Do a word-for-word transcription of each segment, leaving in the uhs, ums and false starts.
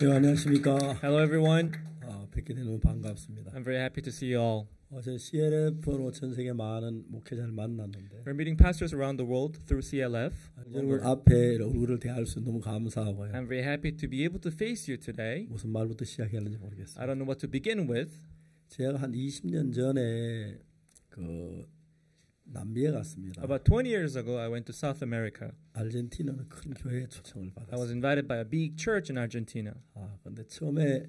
네, 안녕하십니까. Hello, everyone. 아, 뵙게 되는 반갑습니다. I'm very happy to see you all. 어제 씨엘에프로 전 세계 많은 목회자를 만났는데 We're meeting pastors around the world through C L F. 여러분 앞에 얼굴을 대할 수 너무 감사하고요. I'm very happy to be able to face you today. 무슨 말부터 시작해야 하는지 모르겠어요. I don't know what to begin with. 제가 한 이십 년 전에 그 남미에 갔습니다. About twenty years ago, I went to South America. 아르헨티나는 큰 교회에 초청을 I was 받았어요. invited by a big church in Argentina. 아, 근데 처음에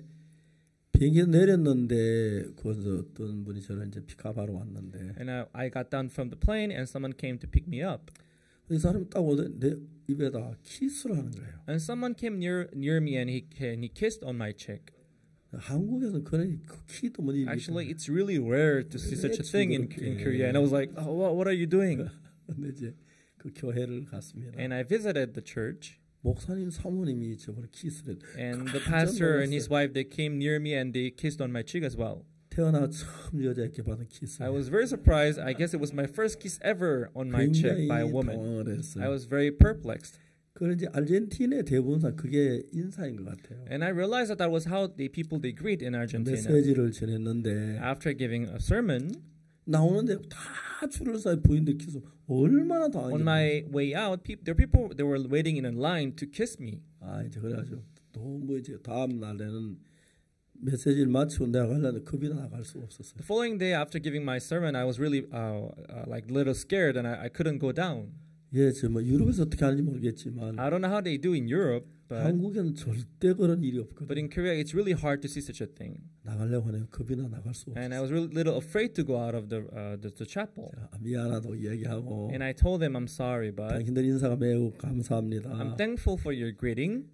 비행기 내렸는데 거기서 어떤 분이 저를 이제 픽업하러 왔는데 And I, I got down from the plane and someone came to pick me up. 이 사람이 딱 오더니 내 입에다 키스를 하는 거예요. And someone came near near me and he and he kissed on my cheek. 한국에서는 그런 키도 못 입는. Actually, it's really rare to see such a thing in, in Korea. And I was like, oh, what, what are you doing? 근데 이제 그 교회를 갔습니다. And I visited the church. 목사님 사모님이 저번에 키스를. And the pastor and his wife, they came near me and they kissed on my cheek as well. 태어나 처음 여자에게 받은 키스. I was very surprised. I guess it was my first kiss ever on my cheek by a woman. I was very perplexed. 그런지 아르헨티나의 대부분상 그게 인사인 것 같아요. And I realized that that was how the people they greet in Argentina. 메시지를 전했는데 After giving a sermon, 나오는데 다 줄을 서 부인들 키스 얼마나 당했는지. on my way out, people, there were people they were waiting in a line to kiss me. 아 이제 그래가지고 너무 이제 다음 날에는 메시지를 마치고 내가 가려는데 겁이 나갈 수가 없었어요. The following day, after giving my sermon, I was really uh, uh, like a little scared and I, I couldn't go down. 예, 저 뭐 유럽에서 어떻게 하는지 모르겠지만 I don't know how they do in Europe, but 한국에는 절대 그런 일이 but 없거든요. in Korea, it's really hard to see such a thing. 나가려고 하면 겁이 나 나갈 수 And I 없어요. was really little afraid to go out of the uh, the, the chapel. 자, 미안하다고 얘기하고 And I told them I'm sorry, but 당신들 인사가 매우 감사합니다. I'm thankful for your greeting.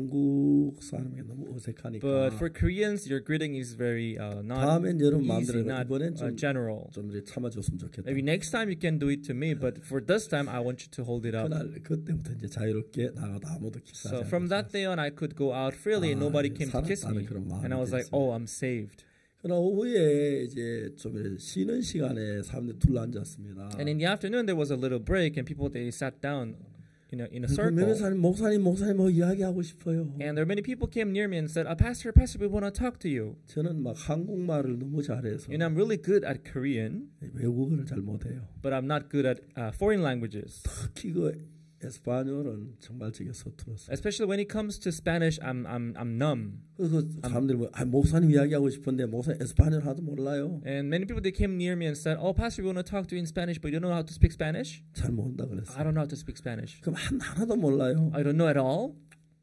한국 사람이 너무 어색하니까 But for Koreans, your greeting is very uh, not 다음엔 여러분 easy, 마음대로 not 이번엔 uh, 좀, general. 좀 이렇게 참아줬으면 좋겠다. Maybe next time you can do it to me, but for this time, I want you to hold it up. 그날 그때부터 이제 자유롭게 나가도 아무도 키스하지 So from that day on, I could go out freely and 아, nobody came to kiss 살았다는 me. 그런 마음이 And I was like, 됐어요. oh, I'm saved. 그러나 오후에 이제 좀 쉬는 시간에 사람들이 둘러앉았습니다. And in the afternoon, there was a little break and people, they sat down in a, in a 그 circle. 변호사님, 목사님, 목사님 뭐 이야기하고 싶어요. And there were many people came near me and said, "Ah, Pastor, Pastor, we want to talk to you. 저는 막 한국말을 너무 잘해서 You know, I'm really good at Korean, 외국어를 잘 못해요. but I'm not good at uh, foreign languages. 특히 그 에스파뇰은 정말 제게 서툴었어요. Especially when it comes to Spanish, I'm I'm I'm numb. 그래서 사람들이 뭐 아, 목사님 이야기하고 싶은데 목사님 에스파뇰 하도 몰라요. And many people they came near me and said, "Oh, Pastor, we want to talk to you in Spanish, but you don't know how to speak Spanish." 잘 모른다 I 그랬어요. don't know how to speak Spanish. 그럼 한 하나도 몰라요. I don't know at all.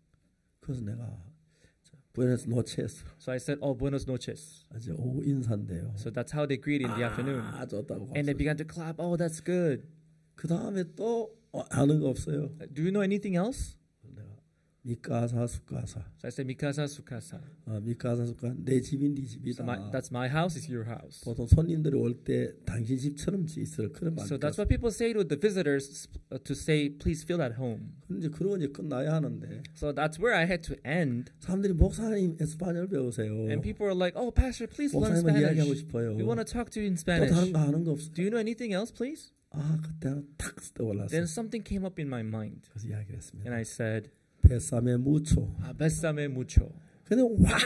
그래서 내가 부에노스 노체스 So I said, "Oh, buenos noches." 이제 오후 인사인데요. So that's how they greet in the afternoon. 아 좋다고 And they 봤어요. began to clap. Oh, that's good. 그 다음에 또 어, 아는 거 없어요. Do you know anything else? 내가 미카사 수카사. So I said, "Mikasa sukasa." 아, 미카사 수카 내 집인 네 So 집이다. my, that's my house is your house. 보통 손님들이 올 때 당신 집처럼 있을 그런 말. So that's what people say to the visitors uh, to say, please feel at home. 이제 그러고 이제 끝나야 하는데 So that's where I had to end. 사람들이 목사님 에스파뇰 배우세요. And people are like, oh, Pastor, please learn 목사님은 이야기하고 Spanish. 싶어요. We want to talk to you in 또 Spanish. 다른 거 하는 거 없어. Do you know anything else, please? 아 그때는 탁 떠올랐어. Then something came up in my mind. 그래서 이야기를 했습니다. And I said, 베사메 무초. ah, besame mucho. 근데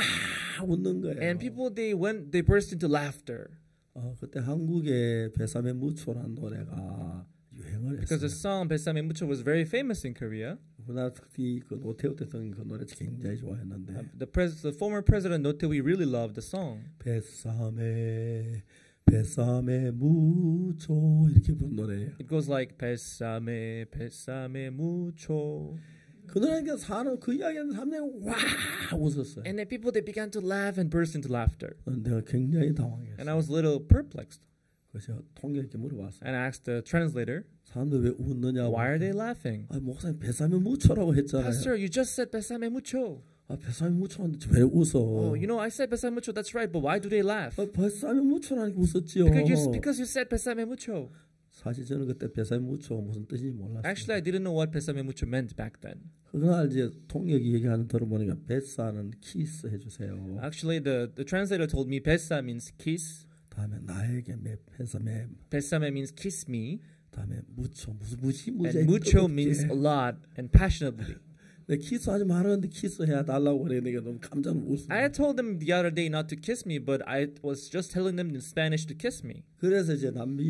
와 웃는 거예요. And people, they went, they burst into laughter. 어, 그때 한국에 베사메 무초라는 노래가 유행을 Because 했어요. the song besame mucho was very famous in Korea. 우리나라 특히 그 노태우 대통령 그 노래 굉장히 좋아했는데 Uh, the, pres- the former president Notewi really loved the song. 베사메 베사메 무초 이렇게 부른 노래예요. It goes like besame, besame mucho. 그 노래니까 사람 그 이야기하는 사람들이 와 웃었어요. And then people, they began to laugh and burst into laughter. 내가 굉장히 And 당황했어요. I was a little perplexed. 그래서 통역에 물어봤어요. And I asked the translator, 사람들 왜 웃느냐고. why are they laughing? 아 목사님 베사메 무초라고 했잖아요. Pastor, you just said besame mucho. 아 베사메 무초인데 왜 웃어? Oh, you know, I said besame mucho, that's right, but why do they laugh? 아, 베사메 무초라니까 웃었지요. Because you, because you said besame mucho. 사실 저는 그때 베사메 무초가 무슨 뜻인지 몰랐어요. Actually, I didn't know what besame mucho meant back then. 그날 이제 통역이 얘기하는 들어보니까 베사는 키스 해주세요. Actually, the, the translator told me besa means kiss. 다음에 나에게 매 베사메. Besame means kiss me. 다음에 무초 무슨 무지 무지. And mucho means a lot and passionately. 내 키스하지 말았는데 키스해야 달라고 그래. 내가 너무 깜짝 놀랐어. I had told them the other day not to kiss me, but I was just telling them in Spanish to kiss me. 그래서 이제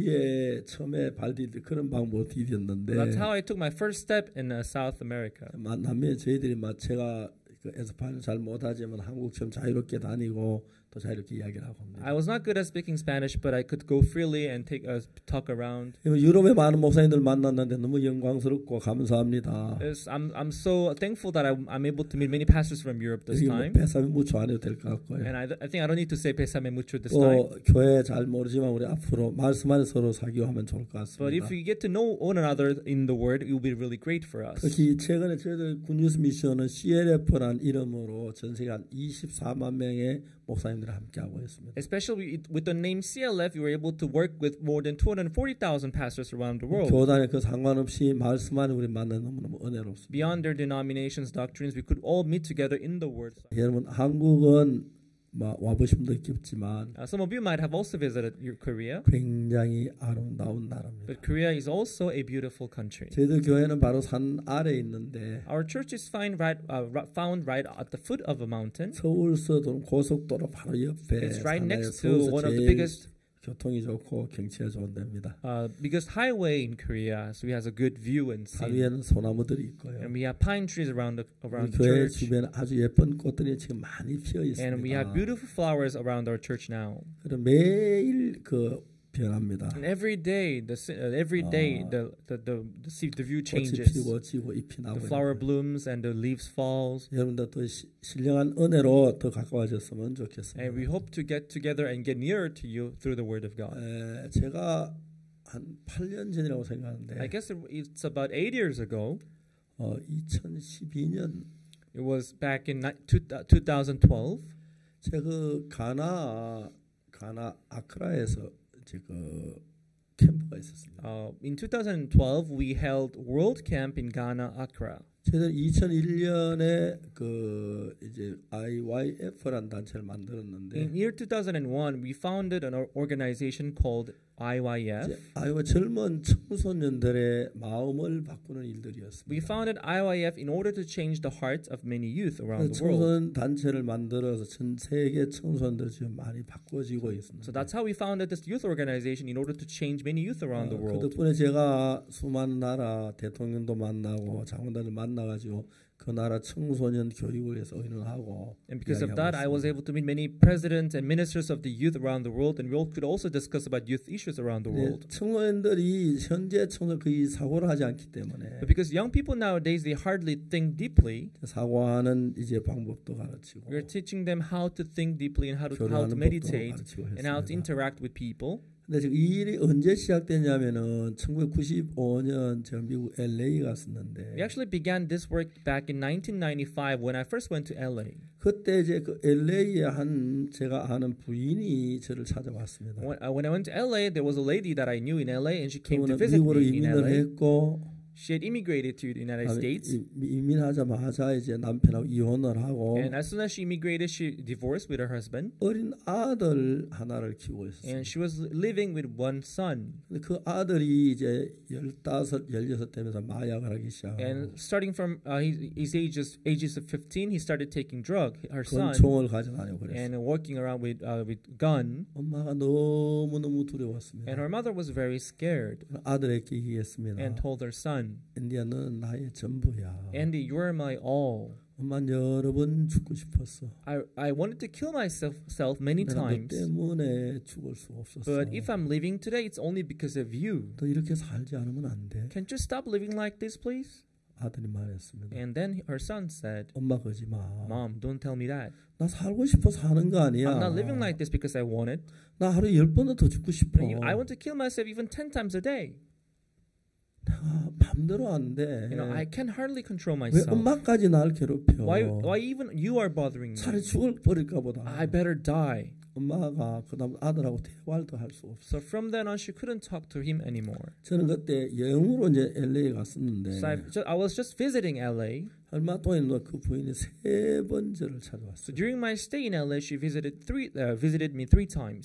남미에 처음에 발디딜 그런 방법을 디뎠는데. That's how I took my first step in uh, South America. 남미에 저희들이 막 제가 그 에스파뇰 잘 못하지만 한국처럼 자유롭게 다니고 또 자유롭게 이야기를 하고 합니다. I was not good at speaking Spanish, but I could go freely and take uh, talk around. 유럽에 많은 목사님들 만났는데 너무 영광스럽고 감사합니다. Yes, I'm I'm so thankful that I, I'm able to meet many pastors from Europe this time. 배삼이 무초 안 해도 될 것 같고요. And I, I think I don't need to say pésame mucho this 또 time. 교회 잘 모르지만 우리 앞으로 말씀 안에 서로 사교하면 좋을 것 같습니다. But if we get to know one another in the Word, it will be really great for us. 특히 최근에 저희들 굿뉴스 미션은 씨엘에프라는 이름으로 전 세계 한 이십사만 명의 목사님들을 함께 하고 있습니다. Especially with the name C L F, we were able to work with more than two hundred forty thousand pastors around the world. 교단에 그 상관없이 말씀 안에 우리 만나 너무너무 은혜롭습니다. Beyond their denominations, doctrines, we could all meet together in the Word. 여러분 한국은 뭐 와보신 분도 있겠지만 uh, some of you might have also visited your Korea. 굉장히 아름다운 나라입니다. But Korea is also a beautiful country. 저희들 교회는 바로 산 아래에 있는데 Our church is find right, uh, found right at the foot of a mountain. 서울서도 고속도로 바로 옆에 It's right next to 서울서 one of the 제일 biggest 교통이 좋고 경치가 좋은 데입니다. uh, biggest highway in Korea, so it has a good view and 산 scene. 위에는 소나무들이 있고요. And we have pine trees around the around the 교회 church. 주변에 아주 예쁜 꽃들이 지금 많이 피어 And we have 있습니다. beautiful flowers around our church now. 그럼 매일 그 변합니다. And every day, the uh, every day, 아, the the the the, see, the view 꽃이 changes. 피고 지고 잎이 나고. The flower blooms and the leaves falls. 여러분들 또 시, 신령한 은혜로 더 가까워졌으면 좋겠습니다. And we hope to get together and get nearer to you through the Word of God. 에, 제가 한 팔 년 전이라고 생각하는데. I guess it, it's about eight years ago. 어, 이천십이 년. It was back in twenty twelve. 제가 그 가나 가나 아크라에서 이제 그 캠프가 있었습니다. Uh, in twenty twelve, we held World Camp in Ghana, Accra. 저희는 이천일 년에 그 이제 아이와이에프라는 단체를 만들었는데. In year two thousand one, we founded an organization called I Y F. 아이와 젊은 청소년들의 마음을 바꾸는 일들이었습니다. We founded I Y F in order to change the hearts of many youth around the world. 청소년 단체를 만들어서 전 세계 청소년들 지금 많이 바꿔지고 있습니다. So that's how we founded this youth organization in order to change many youth around the 그 world. 덕분에 제가 수많은 나라 대통령도 만나고 장관들을 만나가지고 그 나라 청소년 교육을 위해서 의논하고. And because of that, I was able to meet many presidents and ministers of the youth around the world, and we all could also discuss about youth issues around the world. 청소년들이 현재 청소년 거의 사고를 하지 않기 때문에. But because young people nowadays, they hardly think deeply. 사고하는 이제 방법도 가르치고. We're teaching them how to think deeply and how to how to meditate and how to interact with people. 근데 지금 이 일이 언제 시작됐냐면은 천구백구십오 년 제가 미국 엘에이 갔었는데. We actually began this work back in nineteen ninety-five when I first went to L A. 그때 이제 그 엘에이에 한 제가 아는 부인이 저를 찾아왔습니다. When, uh, when I went to L A, there was a lady that I knew in L A, and she came to visit 미국으로 me in L 이민을 A. 했고. She had immigrated to the United States. 이민하자마자 이제 남편하고 이혼을 하고. And as soon as she immigrated, she divorced with her husband. 어린 아들 하나를 키우고 있었어요. And she was living with one son. 그 아들이 이제 열다섯, 열여섯 되면서 마약을 하기 시작하고. And starting from uh, his, his ages ages of fifteen, he started taking drug. Her son. 권총을 가져다니고 그랬어요. And walking around with uh, with gun. 엄마가 너무 너무 두려웠습니다. And her mother was very scared. 아들에게 얘기했습니다. And told her son. 앤디야, 너는 나의 전부야. Andy, you are my all. 엄마는 여러 번 죽고 싶었어. I I wanted to kill myself self many times. 너 때문에 죽을 수 없었어. But if I'm living today, it's only because of you. 너 이렇게 살지 않으면 안 돼. Can't you stop living like this, please? 아들이 말했습니다. And then her son said, 엄마 그러지 마. Mom, don't tell me that. 나 살고 싶어 사는 거 아니야. I'm not living like this because I want it. 나 하루 열 번은 더 죽고 싶어. I want to kill myself even ten times a day. 내가 맘대로 안 돼. You know, I can hardly control 왜 myself. 엄마까지 날 괴롭혀? Why, why even you are bothering 차라리 me? 죽을 버릴까 보다. I better die. 엄마가 그다음 아들하고 대화도 할 수 없어. So from then on, she couldn't talk to him anymore. 저는 그때 여행으로 이제 엘에이 갔었는데. So I, I was just visiting L A. 얼마 동안에 그 부인이 세 번 저를 So 찾아왔어요. during my stay in L A, she visited three, uh, visited me three times.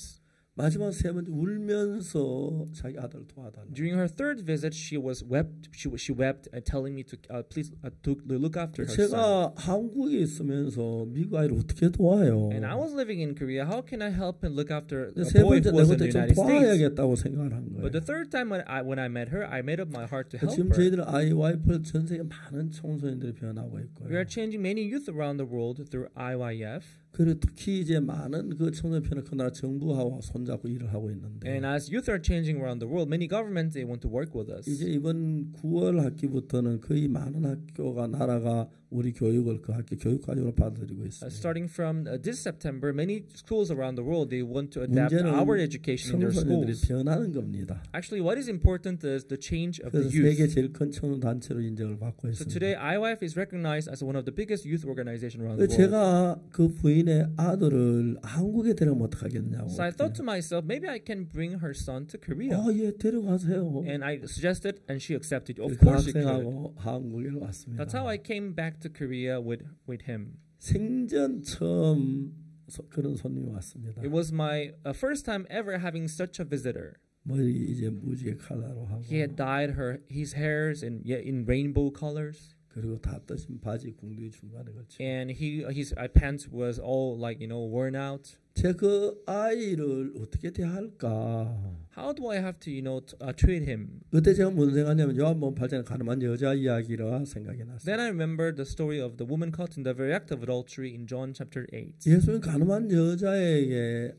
마지막 세 번째 울면서 자기 아들 도와달라. During her third visit, she was wept. She was- she wept, uh, telling me to uh, please uh, to look after her son. 제가 한국에 있으면서 미국 아이를 어떻게 도와요? And I was living in Korea. How can I help and look after 근데 a 세 boy 번째 who was in 내가 the 좀 United States? 도와야겠다고 생각을 한 But the 거예요. third time when I when I met her, I made up my heart to help 지금 her. 저희들 아이와이프를 전 세계 많은 청소년들이 변하고 We 있고요. are changing many youth around the world through I Y F. 그리고 특히 이제 많은 그 청소년 편을 그 나라 정부하고 손잡고 일을 하고 있는데 And as youth are changing around the world, many governments they want to work with us. 이제 이번 구월 학기부터는 거의 많은 학교가 나라가 우리 교육을 그 학교 교육 과정으로 받아들이고 Uh, 있습니다. starting from uh, this September, many schools around the world they want to adapt 문제는 our education in their 청소년들이 schools. 변하는 겁니다. Actually, what is important is the change of the 그래서 세계 youth. 제일 큰 청소년 단체로 인정을 받고 So 있습니다. today, I Y F is recognized as one of the biggest youth organizations around the world. 제가 그 부인의 아들을 한국에 데려가면 어떡하겠냐고. So I thought to myself, maybe I can bring her son to Korea. 아, 예, 데려가세요. And I suggested, and she accepted. Of 그 course, she could. 학생하고 한국에 왔습니다. That's how I came back to Korea with with him. 생전 처음 소- 그런 손님이 왔습니다. It was my uh, first time ever having such a visitor. 머리 이제 무지개 컬러로 하고 He had dyed her his hairs in yeah, in rainbow colors, 그리고 다 떠신 바지 궁둥이 중간에 걸치고 and he his uh, pants was all like you know worn out. 제가 그 아이를 어떻게 대할까? How do I have to you know t- uh, treat him? 그때 제가 뭔 생각하냐면 요한복음 팔 장에 가늠한 여자 이야기가 생각이 났어요. Then I remembered the story of the woman caught in the very act of adultery in John chapter eight. 예수는 가늠한 여자에게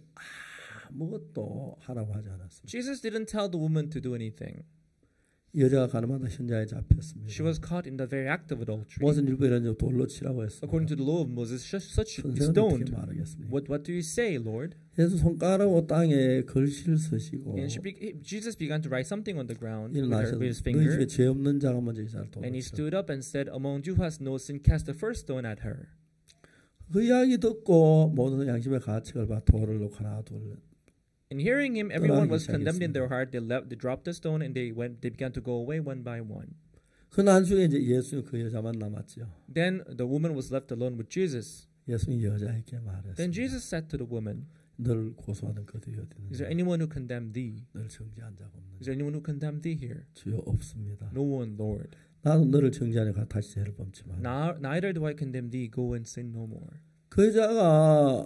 아무것도 하라고 하지 않았습니다. Jesus didn't tell the woman to do anything. 여자가 가늠하다 현장에 잡혔습니다. She was caught in the very act of adultery. 모세일보 이런 적 돌로 치라고 했습니다. According to the law of Moses, such such should be 선생은 어떻게 stoned. 말하겠습니까? What what do you say, Lord? 예수 손가락으로 땅에 글씨를 쓰시고 And she be, Jesus began to write something on the ground with, her, 일어나셔서 with his 너희 finger. 중에 죄 없는 자가 먼저 이 자를 돌로 And he 치라. stood up and said, "Among you who has no sin, cast the first stone at her." 그 이야기 듣고 모든 양심의 가책을 봐 돌을 놓고 하나 둘 And hearing him, everyone 떠나기 was condemned in 시작했습니다. their heart. They left, they dropped the stone, and they went. They began to go away one by one. 그 나중에 이제 예수는 그 여자만 남았죠. Then the woman was left alone with Jesus. 예수님이 여자에게 Then 말했습니다. Jesus said to the woman, 너를 고소하는 그들이 어디 "Is there 있느냐? anyone who condemned thee? 너를 정죄한 자가 Is 없느냐? there anyone who condemned thee here?" 주여 없습니다. No one, Lord. 나도 너를 정죄하니까 다시 죄를 범치 마. Now, neither do I condemn thee. Go and sin no more. 그 여자가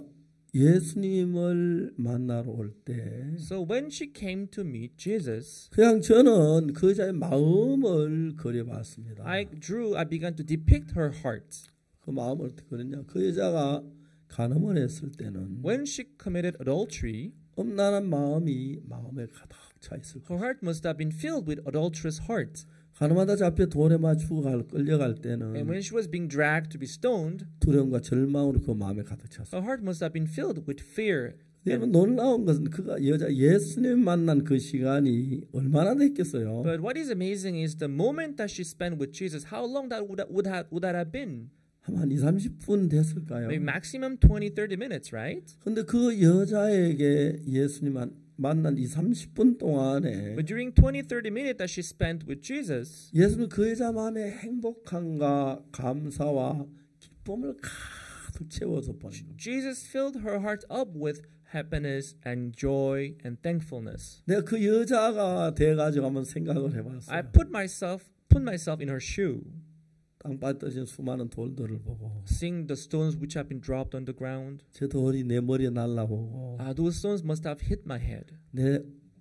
예수님을 만나러 올 때 So when she came to meet Jesus, 그냥 저는 그 여자의 마음을 그려봤습니다. I drew, I began to depict her heart. 그 마음을 어떻게 그렸냐? 그 여자가 간음을 했을 때는 When she committed adultery, 엄란한 마음이 마음에 가득 차 있을 거예요. her heart must have been filled with adulterous heart. 간음하다 잡혀 돌에 맞추고 갈- 끌려갈 때는 And when she was being dragged to be stoned, 두려움과 절망으로 그 마음에 가득 찼어요. her heart must have been filled with fear. 여러분 놀라운 것은 그가 여자 예수님 만난 그 시간이 얼마나 됐겠어요? But what is amazing is the moment that she spent with Jesus, how long that would, would, have, would that have been? 한 이, 삼십 분 됐을까요? Maybe maximum twenty, thirty minutes, right? 근데 그 여자에게 예수님 만- 만난 이 삼십 분 동안에 But during twenty, thirty minutes that she spent with Jesus, 예수는 그 여자 마음에 행복함과 감사와 기쁨을 가득 채워서 보는 겁니다. Jesus filled her heart up with happiness and joy and thankfulness. 내가 그 여자가 돼가지고 한번 생각을 I 해봤어요. put myself put myself in her shoe, 땅바닥에 떨어진 수많은 돌들을 보고 seeing the stones which have been dropped on the ground. 저 돌이 내 머리에 날라오고 Ah, those stones must have hit my head. 내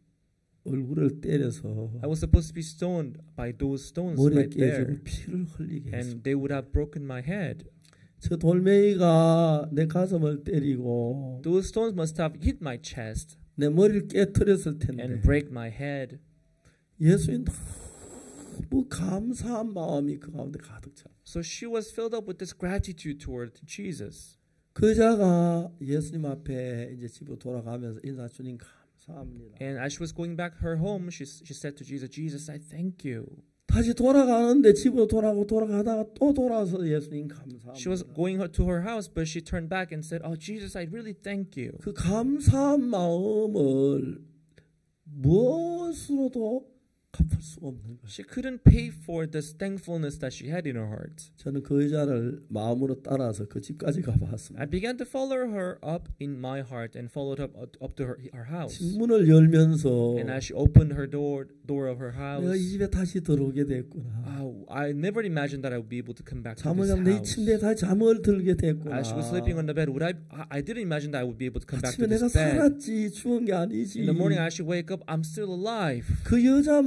얼굴을 때려서 I was supposed to be stoned by those stones 머리에 right there, 깨지고 피를 흘리게 했어. and they would have broken my head. 저 돌멩이가 내 가슴을 때리고 Those stones must have hit my chest 내 머리를 깨트렸을 텐데 and break my head. 예수님 너무 감사한 마음이 그 가운데 가득 차. So she was filled up with this gratitude toward Jesus. 그 여자가 예수님 앞에 이제 집으로 돌아가면서 인사 주님 감사합니다. And as she was going back her home, she she said to Jesus, "Jesus, I thank you." 다시 돌아가는데 집으로 돌아가고 돌아가다가 또 돌아와서 예수님 감사합니다. She was going her- to her house, but she turned back and said, "Oh, Jesus, I really thank you." 그 감사한 마음을 무엇으로도 갚을 수가 없는 거예요. She couldn't pay for this thankfulness that she had in her heart. 저는 그 여자를 마음으로 따라서 그 집까지 가봤습니다. I began to follow her up in my heart and followed up up to her, her house. 문을 열면서 And as she opened her door door of her house, 내가 이 집에 다시 들어오게 됐구나. uh, I never imagined that I would be able to come back to 잠을 this 자면 내 house. 침대에 다시 잠을 들게 됐구나. As she was sleeping on the bed, would I? I I didn't imagine that I would be able to come back to 아침에 내가 this bed. 살았지 죽은 게 아니지. In the morning, I should wake up. I'm still alive. 그 여자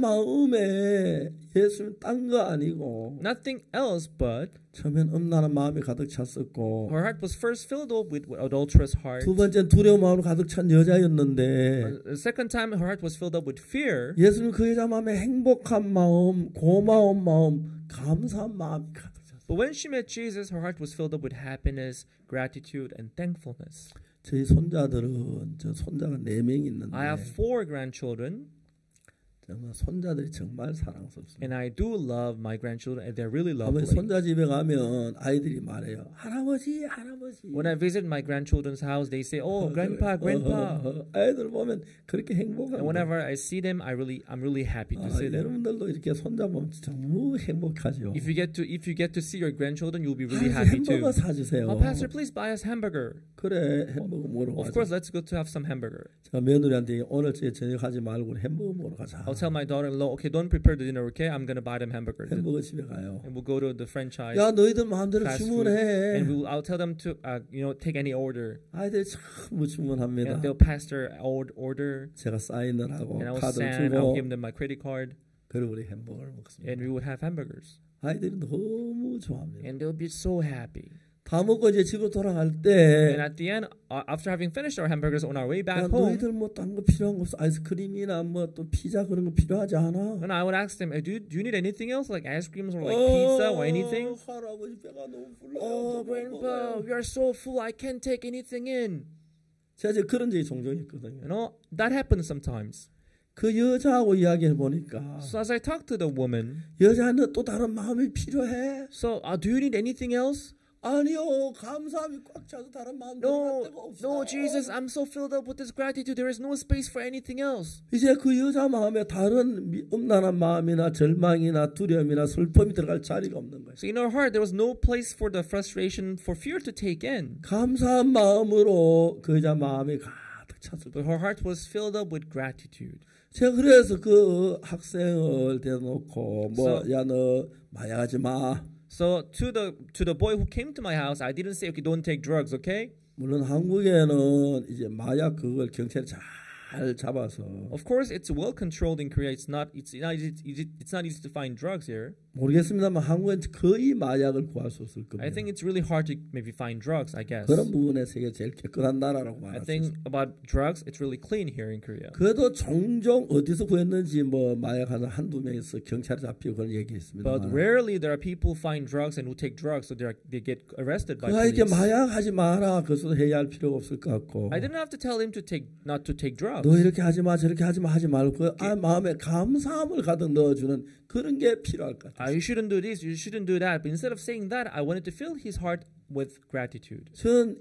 마음에 예수는 딴 거 아니고 Nothing else but 처음엔 음란한 마음이 가득 찼었고 her heart was first filled up with adulterous heart. 두 번째는 두려운 마음으로 가득 찬 여자였는데 Uh, The second time, her heart was filled up with fear. 예수는 그 여자 마음에 행복한 마음, 고마운 마음, 감사한 마음이 가득 찼어요. But when she met Jesus, her heart was filled up with happiness, gratitude, and thankfulness. 저희 손자들은 저 손자가 네 명 있는데 I have four grandchildren, 정말 손자들이 정말 사랑스럽습니다. and I do love my grandchildren, and they're really 아버지 lovely. 손자 집에 가면 아이들이 말해요. 할아버지, 할아버지. When I visit my grandchildren's house, they say, "Oh, grandpa, grandpa." 어, 어, 어, 아이들 보면 그렇게 And 행복합니다. whenever I see them, I really, I'm really happy to 아, see them. 여러분들도 이렇게 손자 보면 너무 행복하죠. If you get to, if you get to see your grandchildren, you'll be really 아, happy too. 햄버거 사주세요. Oh, Pastor, please buy us hamburger. 그래 햄버거 먹으러 Of 가자. course, let's go to have some hamburger. 제가 며느리한테 오늘 저녁 하지 말고 햄버거 먹으러 가자. I'll tell my daughter-in-law, okay, don't prepare the dinner, okay? I'm gonna buy them hamburger. 햄버거 집에 가요. And we'll go to the franchise. 야 너희들 마음대로 fast food, 주문해. and we'll, I'll tell them to, uh, you know, take any order. 아이들이 전부 주문합니다. And they'll pass their old order, 제가 사인을 하고 and I will 카드를 send, I'll 주고 give them my credit card, 그리고 우리 햄버거를 먹습니다. and we would have hamburgers. 아이들이 너무 좋아합니다. And they'll be so happy. 다 먹고 이제 집으로 돌아갈 And 때 at the end, uh, after having finished our hamburgers on our way 야, back home, 너희들 뭐 딴 거 필요한 거 없어? 아이스크림이나 뭐 또 피자 그런 거 필요하지 않아? and I would ask them, "Hey, do you, do you need anything else, like ice creams or like pizza or anything?" 할아버지 배가 너무 불러요. Oh, grandpa, we are so full. I can't take anything in. 제가 이제 그런 적이 종종 있거든요. You know, that happens sometimes. 그 여자하고 이야기해 보니까 So as I talk to the woman, 여자는 또 다른 마음이 필요해? so uh, do you need anything else? 아니요, 감사함이 꽉 차서 다른 마음 No, 들어갈 데가 없어. no, Jesus, I'm so filled up with this gratitude. There is no space for anything else. 이제 그 여자 마음에 다른 미- 음란한 마음이나 절망이나 두려움이나 슬픔이 들어갈 자리가 없는 거예요. So in her heart, there was no place for the frustration, for fear to take in. 감사한 마음으로 그 여자 마음이 가득 찼을 But 때 her heart was filled up with gratitude. 제가 그래서 그 학생을 대놓고 뭐 So- 야 너 마약하지 마. So to the to the boy who came to my house, I didn't say, "Okay, don't take drugs, okay?" 물론 한국에는 이제 마약 그걸 경찰이 잘 잡아서 Of course, it's well controlled in Korea. It's not. It's not easy. It's not easy to find drugs here. 모르겠습니다만 한국엔 거의 마약을 구할 수 없을 겁니다. I think it's really hard to maybe find drugs. I guess. 그런 부분에 세계 제일 깨끗한 나라라고 I 말할 수 think 있습니다. about drugs, it's really clean here in Korea. 그래도 종종 어디서 구했는지 뭐 마약 한 한두 명에서 경찰에 잡히고 그런 얘기 있습니다. But rarely there are people who find drugs and who take drugs, so they are, they get arrested by 그에게 police. 마약하지 마라. 그것도 해야 할 필요가 없을 것 같고. I didn't have to tell him to take not to take drugs. 너 이렇게 하지 마, 저렇게 하지 마 하지 말고 그 아, 마음에 감사함을 가득 넣어주는 그런 게 필요할 것 Ah, 같아요. you shouldn't do this. You shouldn't do that. But instead of saying that, I wanted to fill his heart with gratitude. 전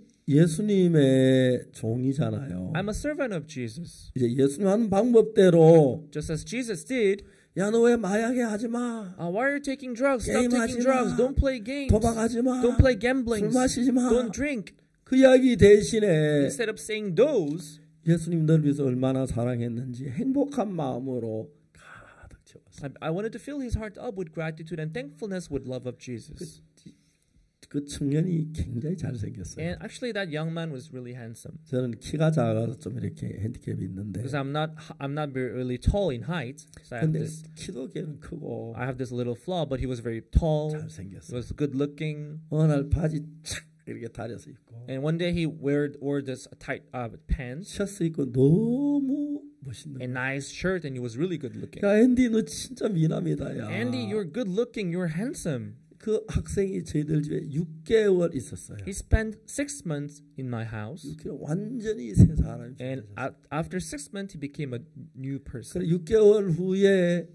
예수님의 종이잖아요. I'm a servant of Jesus, 이제 예수님 하는 방법대로 just as Jesus did. 야 너 왜 마약에 하지 마, Uh, why are you taking drugs? Stop 게임하지 taking drugs. 마. Don't play games. 도박하지 마, Don't play gambling. 술 마시지 마. Don't drink. 그 이야기 대신에 Instead of saying those, 예수님 널 위해서 얼마나 사랑했는지 행복한 마음으로 가득 채웠어요. I, I wanted to fill his heart up with gratitude and thankfulness with love of Jesus. 그 청년이 굉장히 잘생겼어요. And actually, that young man was really handsome. 저는 키가 작아서 좀 이렇게 핸디캡이 있는데 Because I'm not, I'm not very really tall in height. So I have 근데 this, 키도 걔는 크고 I have this little flaw. But he was very tall. He 잘생겼어요. was good looking. 어느 날 바지 착 이렇게 다려서 입고 And one day he wore wore this tight uh, pants 셔츠 입고 너무 멋있는 and 거야. nice shirt, and he was really good looking. 야 앤디 너 진짜 미남이다 야. Andy, you're good looking. You're handsome. 그 학생이 저희들 집에 육 개월 있었어요. He spent six months in my house, 육 개월 완전히 새 사람이 and 됐어요. a- after six months, he became a new person. 그래 육 개월 후에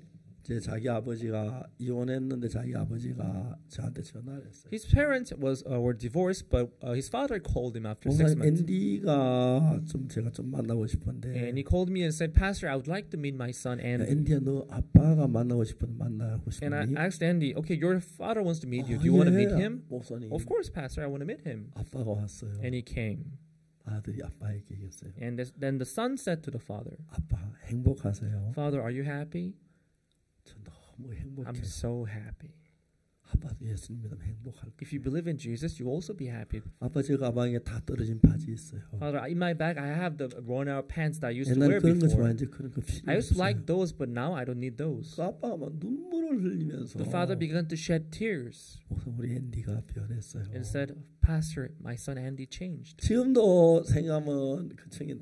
이제 자기 아버지가 이혼했는데 자기 아버지가 저한테 전화를 했어요. His parents was uh, were divorced, but uh, his father called him after six 목사님 months. 앤디가 좀 제가 좀 만나고 싶은데 And he called me and said, Pastor, I would like to meet my son 야, Andy. 앤디야 너 아빠가 만나고 싶은데 만나고 And I 싶니? asked Andy, okay, your father wants to meet you. 아, Do you want to 예, meet him? 목사님. Of course, Pastor, I want to meet him. 아빠가 왔어요. And he came. 아들이 아빠에게 얘기했어요. And this, then the son said to the father, 아빠 행복하세요? Father, are you happy? 저 너무 행복해. I'm so happy. 아빠도 예수님 믿으면 행복할 거예요. If you believe in Jesus, you also be happy. 아빠 저 가방에 다 떨어진 바지 있어요. Father, in my bag, I have the worn-out pants that I used to wear 옛날에 그런 거 before. 좋아했는데 그런 거 필요 I used to 없어요. like those, but now I don't need those. 그 아빠가 막 눈물을 흘리면서 The father began to shed tears 목사 우리 앤디가 변했어요. and said, Pastor, my son Andy changed. 지금도 생각하면 그 청이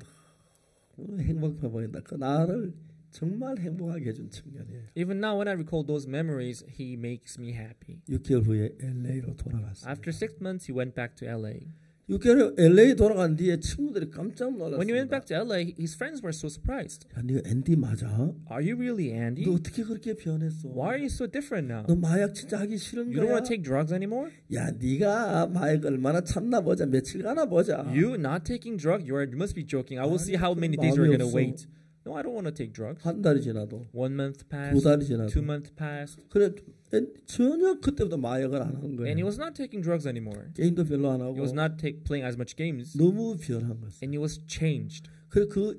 너무 행복해 보인다. 그 나를 정말 행복하게 해준 청년이에요. Even now, when I recall those memories, he makes me happy. 육 개월 후에 엘에이로 돌아갔어요. After six months, he went back to L A. 육 개월 엘에이 돌아간 뒤에 친구들이 깜짝 When he went 놀랐습니다. back to L A, his friends were so surprised. 야, 네가 앤디 맞아? Are you really Andy? 너 어떻게 그렇게 변했어? Why are you so different now? 너 마약 진짜 하기 싫은 You don't 거야? want to take drugs anymore? 야, 네가 마약 얼마나 참나 보자. 며칠 가나 보자. You not taking drugs? You are, you must be joking. I will 아니, see how 그런 many days you're 마음이 going to 없어. wait. No, I don't want to take drugs. 한 달이 지나도 One month 두 passed. 달이 지나도 Two months passed. 그래 앤- 전혀 그때부터 마약을 안 하는 거예요. And he was not taking drugs anymore. 게임도 별로 안 하고 He was not take, playing as much games. 너무 변한 거였어요. And he was changed. 그래 그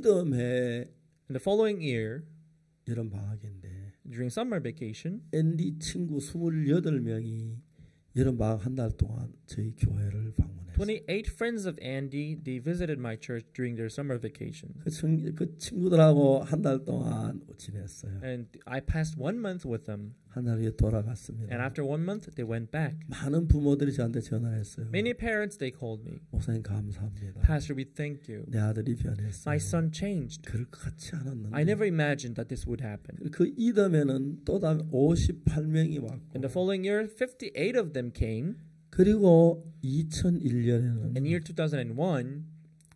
이듬해 In the following year, 여름 방학인데 during summer vacation, 앤디 친구 스물여덟 명이 여름 방학 한 달 동안 저희 교회를 방문했어요. twenty-eight friends of Andy, they visited my church during their summer vacation. 그, 친, 그 친구들하고 한 달 동안 지냈어요. And I passed one month with them. 한 달 후에 돌아갔습니다. And after one month, they went back. 많은 부모들이 저한테 전화했어요. Many parents, they called me. 목사님 감사합니다. Pastor, we thank you. 내 아들이 변했어요. My son changed. 그럴 것 같지 않았는데 I never imagined that this would happen. 그 이듬해는 또 다음 오십팔 명이 왔고 In the following year, fifty-eight of them came. 그리고 이천일 년에는 In year two thousand one,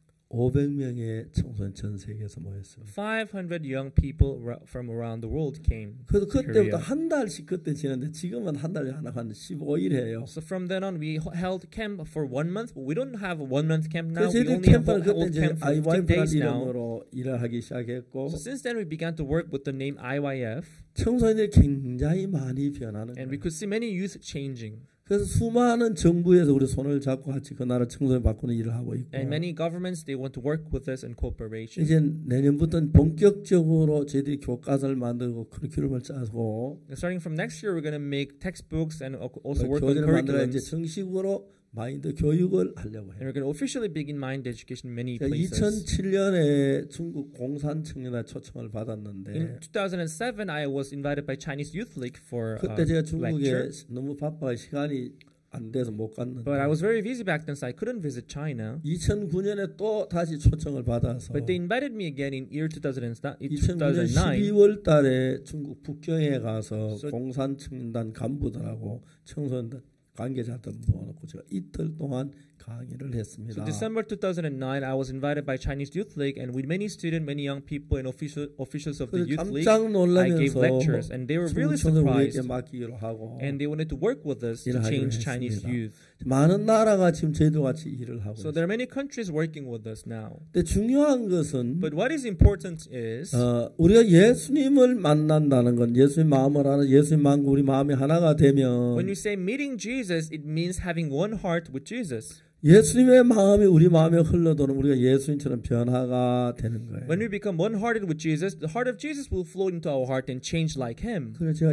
오백 명의 청소년 전 세계에서 모였어요. five hundred young people ra- from around the world came. 그래서 그때부터 Korea. 한 달씩 그때 지냈는데 지금은 한 달에 하나 한 십오 일 해요. So from then on, we h- held camp for one month. But we don't have a one month camp now. 그래서 We 저희들 only have 캠프를 a 그때 hold 이제 camp for fifteen 아이와이프라는 days now. 이름으로 일을 하기 시작했고 So since then, we began to work with the name I Y F, 청소년들이 굉장히 많이 변하는 and we 거예요. could see many youth changing. 그래서 수많은 정부에서 우리 손을 잡고 같이 그 나라 청소년 바꾸는 일을 하고 있고 And many governments, they want to work with us in cooperation. 이제 내년부터는 본격적으로 저희들이 교과서를 만들고 커리큘럼을 짜고 Starting from next year, we're going to make textbooks and al- also work on 교재를 만들어 이제 curriculums. 정식으로 마인드 교육을 하려고 And 해요. we're going to officially begin mind education in many places. 이천칠 년에 중국 공산 청년회 초청을 받았는데 In two thousand seven, I was invited by Chinese Youth League for a 그때 제가 중국에 lecture. 너무 바빠 시간이 안 돼서 못 갔는데 But I was very busy back then, so I couldn't visit China. 이천구 년에 또 다시 초청을 받아서 But they invited me again in year two thousand 이천구 년 nine. 십이월 달에 중국 북경에 가서 So- 공산 청년단 간부들하고 청소년단 관계자들 모아놓고 제가 이틀 동안 강의를 했습니다. So December two thousand nine, I was invited by Chinese Youth League, and with many students, many young people, and official, officials of the 그래서 Youth League, 깜짝 I gave 놀라면서 lectures, and they were really 청소년 우리에게 surprised, 맡기기로 하고 and they wanted to work with us to 일을 하기로 change Chinese 했습니다. youth. 많은 나라가 지금 저희들 같이 일을 하고 So 있어요. there are many countries working with us now. 근데 중요한 것은 But what is important is 어, 우리가 예수님을 만난다는 건 예수님 마음을 하는 예수님 마음과 우리 마음이 하나가 되면 when you say meeting Jesus, it means having one heart with Jesus. 예수님의 마음이 우리 마음에 흘러도는 우리가 예수님처럼 변화가 되는 거예요. When we become one-hearted with Jesus, the heart of Jesus will flow into our heart and change like Him. 그래서 제가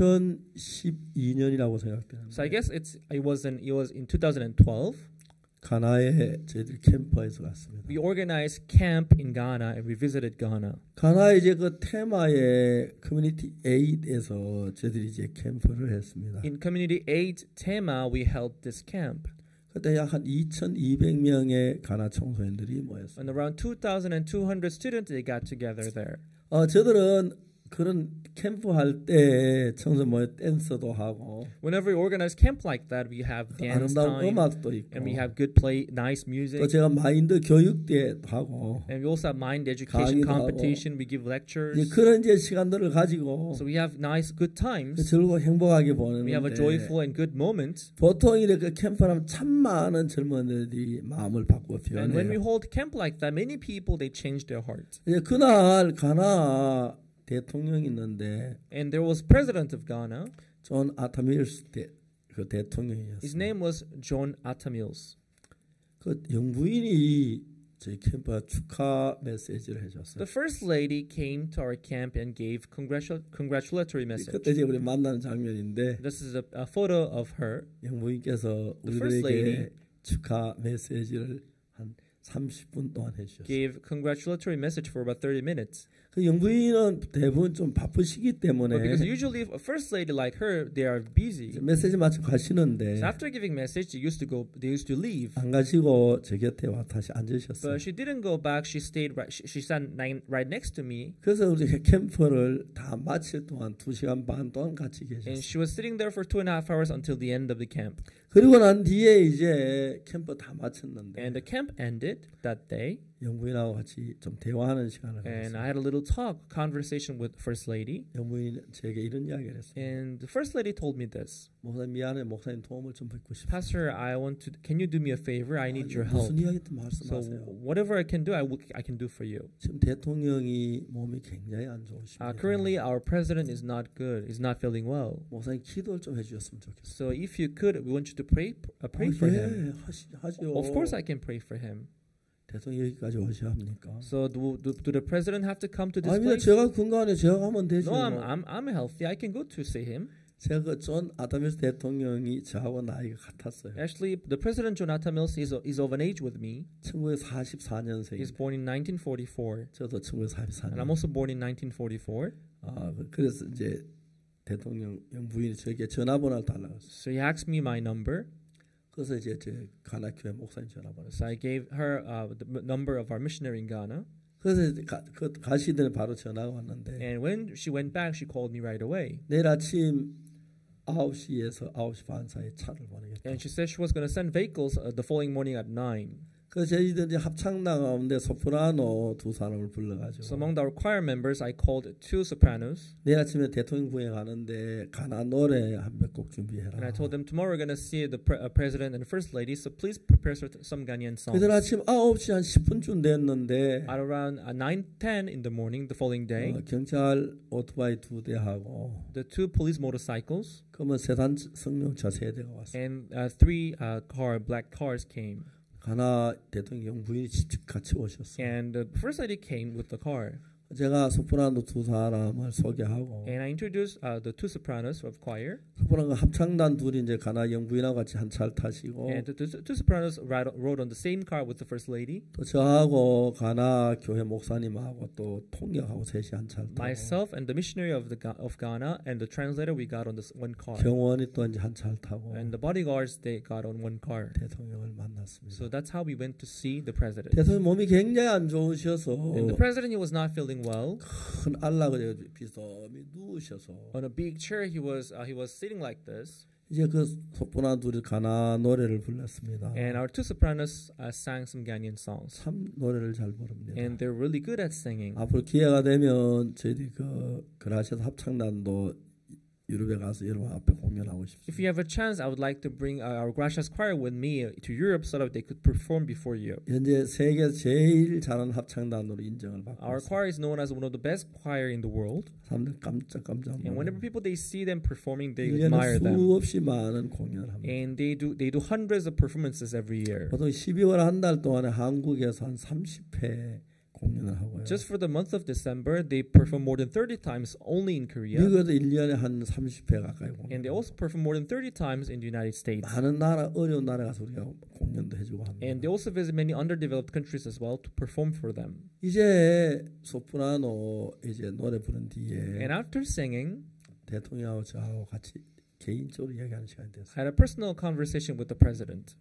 이천십이 년이라고 생각되는데 So I guess it's it was in it was in two thousand twelve. 가나에 저희들 캠퍼에서 갔습니다. We organized camp in Ghana and we visited Ghana. 가나에 이제 그 테마의 커뮤니티 에잇에서 저희들이 이제 캠프를 했습니다. In Community eight Tema, we held this camp. 그때 약 한 이천이백 명의 가나 청소년들이 모였어요. And around two thousand two hundred students, they got together there. 어, 저들은 그런 캠프 할 때 청소 뭐 댄서도 하고 Whenever we organize camp like that, we have dance 아름다운 time, 음악도 있고 and we have good play, nice 또 music, 제가 마인드 교육대도 하고 and we also have mind education 강의도 하고. competition. We give 이제 lectures, 그런 이제 시간들을 가지고 so we have nice, good times. 즐거워 행복하게 We have a 보내는데 joyful and good moment. 보통 이렇게 캠프하면 참 많은 젊은이들이 마음을 바꾸어 And when we 변해요. hold camp like that, many people they change their heart. 이제 그날 가나 대통령이 있는데 And there was president of Ghana. 존 아타밀스 대, 그 His 대통령이었어요. name was John Atta Mills. 그 영부인이 저희 캠프에 축하 메시지를 해줬어요. The first lady came to our camp and gave congratu- congratulatory message. 그때 이제 우리 만나는 장면인데 This is a, a photo of her. 영부인께서 The first 우리들에게 lady 축하 메시지를 한 삼십 분 동안 해주셨어요. Gave congratulatory message for about thirty minutes. 그 영부인은 대부분 좀 바쁘시기 때문에 But because usually a first lady like her, they are busy. 메시지 마치고 가시는데 So after giving message, they used to go. They used to leave. 안 가시고 제 곁에 와 다시 앉으셨어요. But she didn't go back. She stayed. Right, she, she sat nine, right next to me, 그래서 우리 캠프를 다 마칠 동안 두 시간 반 동안 같이 and 계셨어요. she was sitting there for two and a half hours until the end of the camp. 그리고 난 뒤에 이제 캠프 다 마쳤는데 And the camp ended that day, 영부인하고 같이 좀 대화하는 시간을 and 가졌어요. I had a little talk, conversation with First Lady. 영부인이 제게 이런 이야기를 했어요. And the First Lady told me this. 목사님 미안해, 목사님 도움을 좀 받고 싶어. Pastor, I want to. Can you do me a favor? I need your help. 무슨 이야기든 So 말씀하세요. whatever I can do, I will. I can do for you. 지금 대통령이 몸이 굉장히 안 좋으십니다. Uh, currently, our president is not good. He's not feeling well. 목사님 기도를 좀 해주셨으면 좋겠어요. So if you could, we want you to pray. Uh, pray 아, for 예, him. 하시, 하죠. Of course, I can pray for him. 대통령 여기까지 오셔야 합니까? So do, do, do the president have to come to this 아닙니다. place? 제가 건강하네. 제가 가면 되죠. No, I'm I'm I'm healthy. I can go to see him. 제가 그 존 아담밀스 대통령이 저하고 나이가 같았어요. Actually, the president John Atta Mills is is of an age with me. 천구백사십사 He's 년생이에요. born in nineteen forty-four, 저도 천구백사십사 and I'm 년. also born in nineteen forty-four. 아, 그래서 이제 대통령 부인이 저에게 전화번호를 달라고 했어요. So he asked me my number. 그래서 이제 제 가나교회 목사님 전화번호. So I gave her uh, the m- number of our missionary in Ghana. 그래서 이제 가, 그 가시더니 바로 전화가 왔는데 And when she went back, she called me right away. 내일 아침 아홉 시에서 아홉 시 반 사이에 차를 보내겠다. And she said she was going to send vehicles uh, the following morning at nine. 그래서 저희들이 합창단 가운데 소프라노 두 사람을 So 불러가지고 among our choir members, I called two sopranos. 내일 아침에 대통령 부에 가는데 가나 노래 한 몇 곡 And I 준비해라. told them tomorrow we're going to see the pre- uh, president and first lady, so please prepare cer- some Ghanaian songs. 그들 아침 아홉 시 한 십 분쯤 됐는데 At around uh, nine ten in the morning, the following day, 어, 경찰 오토바이 두 대하고 the two police motorcycles 그러면 세단 승용차 세 대가 왔어요. and uh, three uh, car black cars came. 가나 대통령 부인이 직접 같이 오셨어요. And the first lady came with the car. 제가 소프라노 두 사람을 소개하고 And I introduced uh, the two sopranos of choir. 소프라노 합창단 둘이 이제 가나 영부인하고 같이 한 차를 타시고 And the two, two sopranos ride, rode on the same car with the first lady. 또 저하고 가나 교회 목사님하고 또 통역하고 셋이 한 차를 타고 Myself and the missionary of the Ga- of Ghana and the translator, we got on this one car. 경원이 또 이제 한 차를 타고 And the bodyguards, they got on one car. 대통령을 만났습니다. So that's how we went to see the president. 대통령 몸이 굉장히 안 좋으셔서 And the president, he was not feeling well. 큰 안락을 비스듬히 누우셔서 On a big chair, he was uh, he was sitting like this. 이제 그 소프라노 둘이 가나 노래를 불렀습니다. And our two sopranos uh, sang some Ghanaian songs. 참 노래를 잘 부릅니다. And they're really good at singing. 앞으로 기회가 되면 저희들이 그 그라시아스 합창단도 유럽에 가서 여러분 앞에 공연하고 If 싶습니다. you have a chance, I would like to bring uh, our Gracias choir with me to Europe so that they could perform before you. 현재 세계 제일 잘하는 합창단으로 인정을 받고 Our 있습니다. choir is known as one of the best choir in the world. 사람들 깜짝 깜짝 And whenever 놀라요. people they see them performing, they 일 년에 admire them. 수없이 많은 공연을 합니다. And they do they do hundreds of performances every year. 보통 십이월 한 달 동안에 한국에서 한 삼십 회 공연을 하고요. Just for the month of December, they perform more than thirty times only in Korea. 미국에도 일 년에 한 삼십 회 가까이 And 공연. they also perform more than thirty times in the United States. 많은 나라 어려운 나라 가서 우리가 공연도 해주고 합니다. And they also visit many underdeveloped countries as well to perform for them. 이제 소프라노 이제 노래 부른 뒤에 And after singing, 대통령하고 저하고 같이 개인적으로 이야기하는 시간이 됐어요. I had a personal conversation with the president.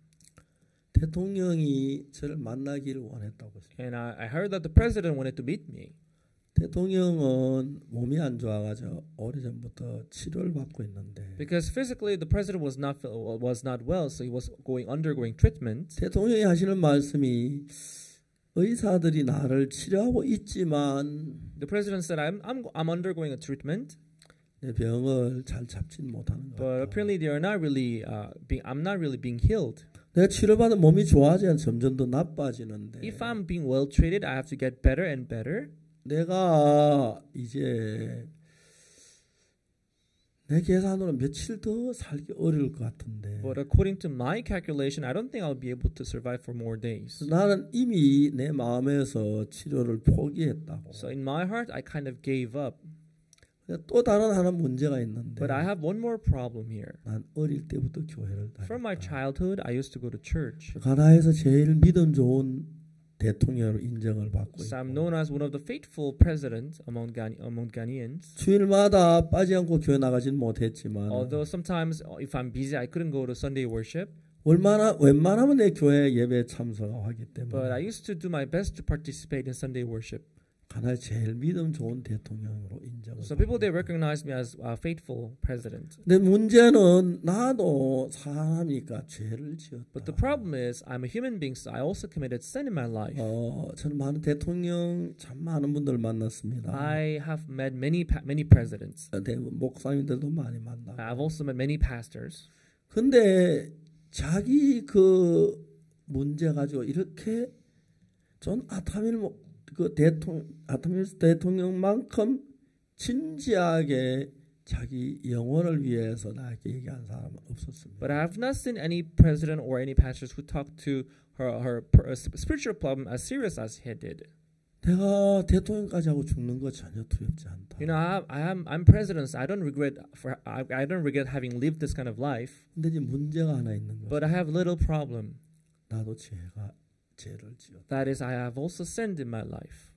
대통령이 저를 만나기를 원했다고 했어요. And I, I heard that the president wanted to meet me. 대통령은 몸이 안 좋아가지고 오래전부터 치료를 받고 있는데 Because physically the president was not was not well, so he was going undergoing treatment. 대통령이 하시는 말씀이 의사들이 나를 치료하고 있지만 The president said, "I'm I'm I'm undergoing a treatment, 내 병을 잘 잡진 못하는 것 but 같다. apparently they are not really uh, being I'm not really being healed. 내가 치료받은 몸이 좋아지면 점점 더 나빠지는데 If I'm being well treated, I have to get better and better. 내가 이제 내 계산으로 며칠 더 살기 어려울 것 같은데 But according to my calculation, I don't think I'll be able to survive for more days. 나는 이미 내 마음에서 치료를 포기했다고. So in my heart, I kind of gave up. 또 다른 하나 문제가 있는데 But I have one more problem here. 난 어릴 때부터 교회를 From my 다녔다. childhood, I used to go to church. 가나에서 제일 믿음 좋은 대통령으로 인정을 받고 So I'm 있고 known as one of the faithful presidents among Ghana, among Ghanaians. 주일마다 빠지 않고 교회 나가진 못했지만 Although sometimes, uh, if I'm busy, I couldn't go to Sunday worship. 얼마나 웬만하면 내 교회 예배에 참석하기 But 때문에 I used to do my best to participate in Sunday worship. 가나에 제일 믿음 좋은 대통령으로 인정을 So people 받고 they 있고. recognize me as a faithful president. 근데 문제는 나도 사람이니까 죄를 지었다. But the problem is, I'm a human being, so I also committed sin in my life. 어, 저는 많은 대통령 참 많은 분들 만났습니다. I have met many pa- many presidents. 대부분 목사님들도 많이 만나고. I've also met many pastors. 근데 자기 그 문제 가지고 이렇게 존 아타밀 그 대통령 아타밀스 대통령만큼 진지하게 자기 영혼을 위해서 나에게 얘기한 사람은 없었습니다. But I have not seen any president or any pastors who talked to her her per- uh, spiritual problem as serious as he did. 내가 대통령까지 하고 죽는 거 전혀 두렵지 않다. You know, I, I am I'm president. So I don't regret for I, I don't regret having lived this kind of life. 근데 이제 문제가 하나 있는 But 거죠. I have little problem. 나도 죄가 죄를 지었다. That is, I have also sinned in my life.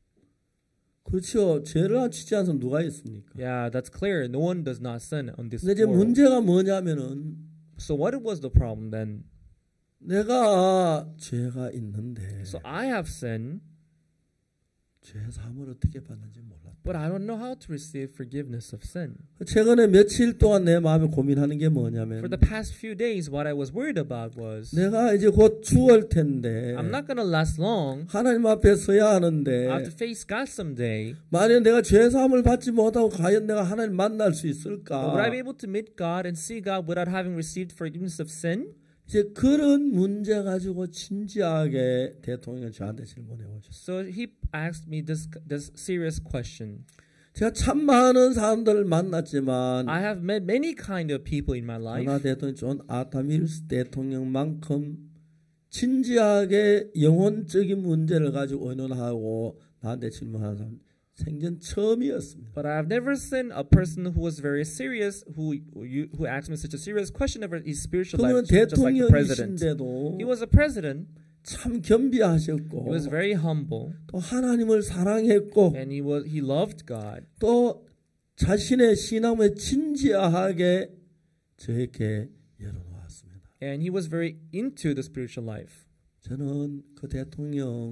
그렇죠. 죄를 지지 않은 사람 누가 있습니까? Yeah, that's clear. No one does not sin on this 근데 이제 world. 문제가 뭐냐면은 So what was the problem then? 내가 죄가 있는데 So I have sinned, 죄 사함을 어떻게 받는지 몰랐다. but I don't know how to receive forgiveness of sin. 최근에 며칠 동안 내 마음에 고민하는 게 뭐냐면 For the past few days, what I was worried about was 내가 이제 곧 죽을 텐데 I'm not gonna last long. 하나님 앞에 서야 I 하는데 have to face God someday. 만약 내가 죄 사함을 받지 못하고 과연 내가 하나님 만날 수 있을까? Would I be able to meet God and see God without having received forgiveness of sin? 이제 그런 문제 가지고 진지하게 대통령이 저한테 질문해 오셨어요. So he asked me this this serious question. 제가 참 많은 사람들을 만났지만 I have met many kind of people in my 하나 life, 대통령 존 아타밀스 대통령만큼 진지하게 영혼적인 문제를 가지고 의논하고 나한테 질문하는 사람 생전 처음이었습니다. but I have never seen a person who was very serious who who, you, who asked me such a serious question about his spiritual 그분은 life, just like the president. 대통령이신데도 He was a president. 참 겸비하셨고 He was very humble, 또 하나님을 사랑했고 and he was he loved God. 또 자신의 신앙을 진지하게 저에게 열어놓았습니다. And he was very into the spiritual life. 저는 그 대통령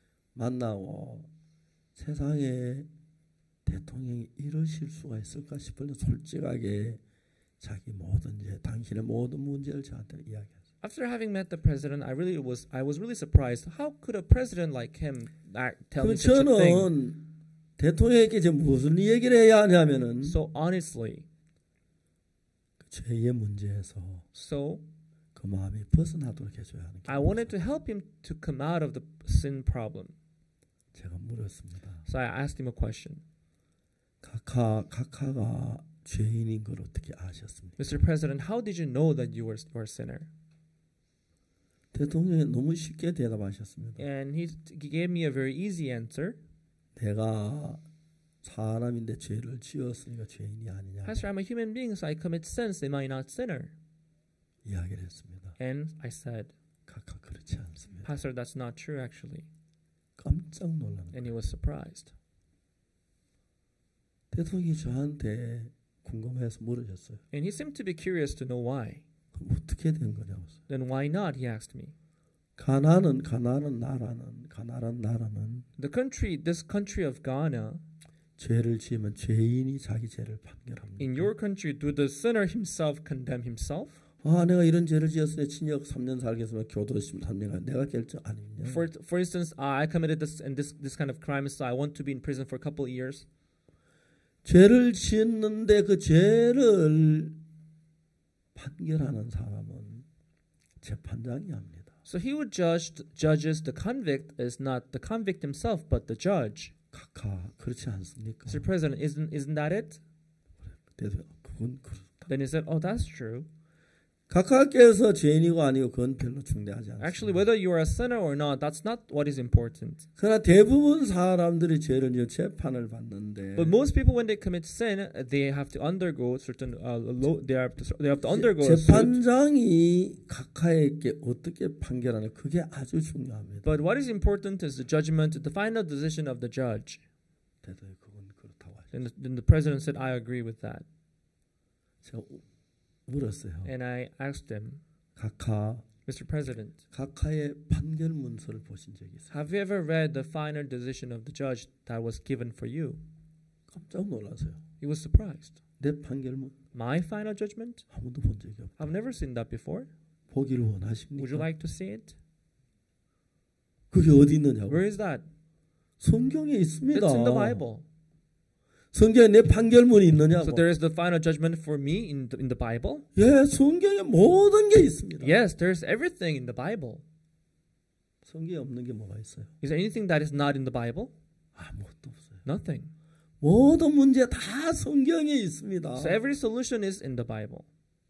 만나고 세상에 대통령이 이러실 수가 있을까 싶을 때 솔직하게 자기 모든 일, 당신의 모든 문제를 저한테 이야기했어요. After having met the president, I really was I was really surprised. How could a president like him act, tell me 그럼 such a thing? 저는 대통령에게 이제 무슨 얘기를 해야 하냐면은 So honestly, 그 죄의 문제에서 so 그 마음이 벗어나도록 해줘야 하는 게 I wanted to help him to come out of the sin problem. 제가 물었습니다. So I asked him a question. 카카 카카가 죄인인 걸 어떻게 아셨습니까? Mister President, how did you know that you were, were a sinner? 대통령이 너무 쉽게 대답하셨습니다. And he, he gave me a very easy answer. 내가 사람인데 죄를 지었으니까 죄인이 아니냐 Pastor, I'm a human being, so I commit sins. Am I not sinner? 이야기를 했습니다. And I said, 카카 그렇지 않습니다. Pastor, that's not true actually. 깜짝 놀라는 And he 거예요. was surprised. 대통령이 저한테 궁금해서 물으셨어요. And he seemed to be curious to know why. 그럼 어떻게 된 거냐고. Then why not? He asked me. 가나는 가나는 나라는 가나란 나라는 The country, this country of Ghana, 죄를 지으면 죄인이 자기 죄를 판결합니다. in your country, do the sinner himself condemn himself? 아, 내가 이런 죄를 지었으니 징역 삼 년 살겠으면 교도 삼 년간 내가 결정 아니냐. For for instance, uh, I committed this and this this kind of crime, so I want to be in prison for a couple of years. 죄를 지었는데 그 죄를 판결하는 사람은 재판장이 합니다. So he who judged judges the convict is not the convict himself, but the judge. 각하 그렇지 않습니까? Mister President, isn't isn't that it? 그래서 그건 그렇다. Then he said, "Oh, that's true. 각하께서 죄인이고 아니고 그건 별로 중대하지 않습니다. Actually, whether you are a sinner or not, that's not what is important. 그러나 대부분 사람들이 죄를 지어 재판을 받는데 But most people, when they commit sin, they have to undergo certain uh, lo- they have to they have to undergo a suit. 재판장이 각하에게 어떻게 판결하는 그게 아주 중요합니다. But what is important is the judgment, the final decision of the judge. 대단히 그건 그렇다고 하죠. Then the, then the president said, "I agree with that." 제가 물었어요. And I asked him, 각하, Mister President, 각하의 판결 문서를 보신 적이 있어요? have you ever read the final decision of the judge that was given for you? 깜짝 놀라서요. He was surprised. 내 판결문 My final judgment? 아무도 본 적이 없다. I've never seen that before. 보기를 Would you 원하십니까? like to see it? 그게 어디 있느냐고. Where is that? 성경에 있습니다. It's in the Bible. 성경에 내 판결문이 있느냐고. So there is the final judgment for me in the, in the Bible? 예, 성경에 모든 게 있습니다. Yes, there's everything in the Bible. 성경에 없는 게 뭐가 있어요? Is there anything that is not in the Bible? 아무것도 없어요. Nothing. 모든 문제 다 성경에 있습니다. So every solution is in the Bible.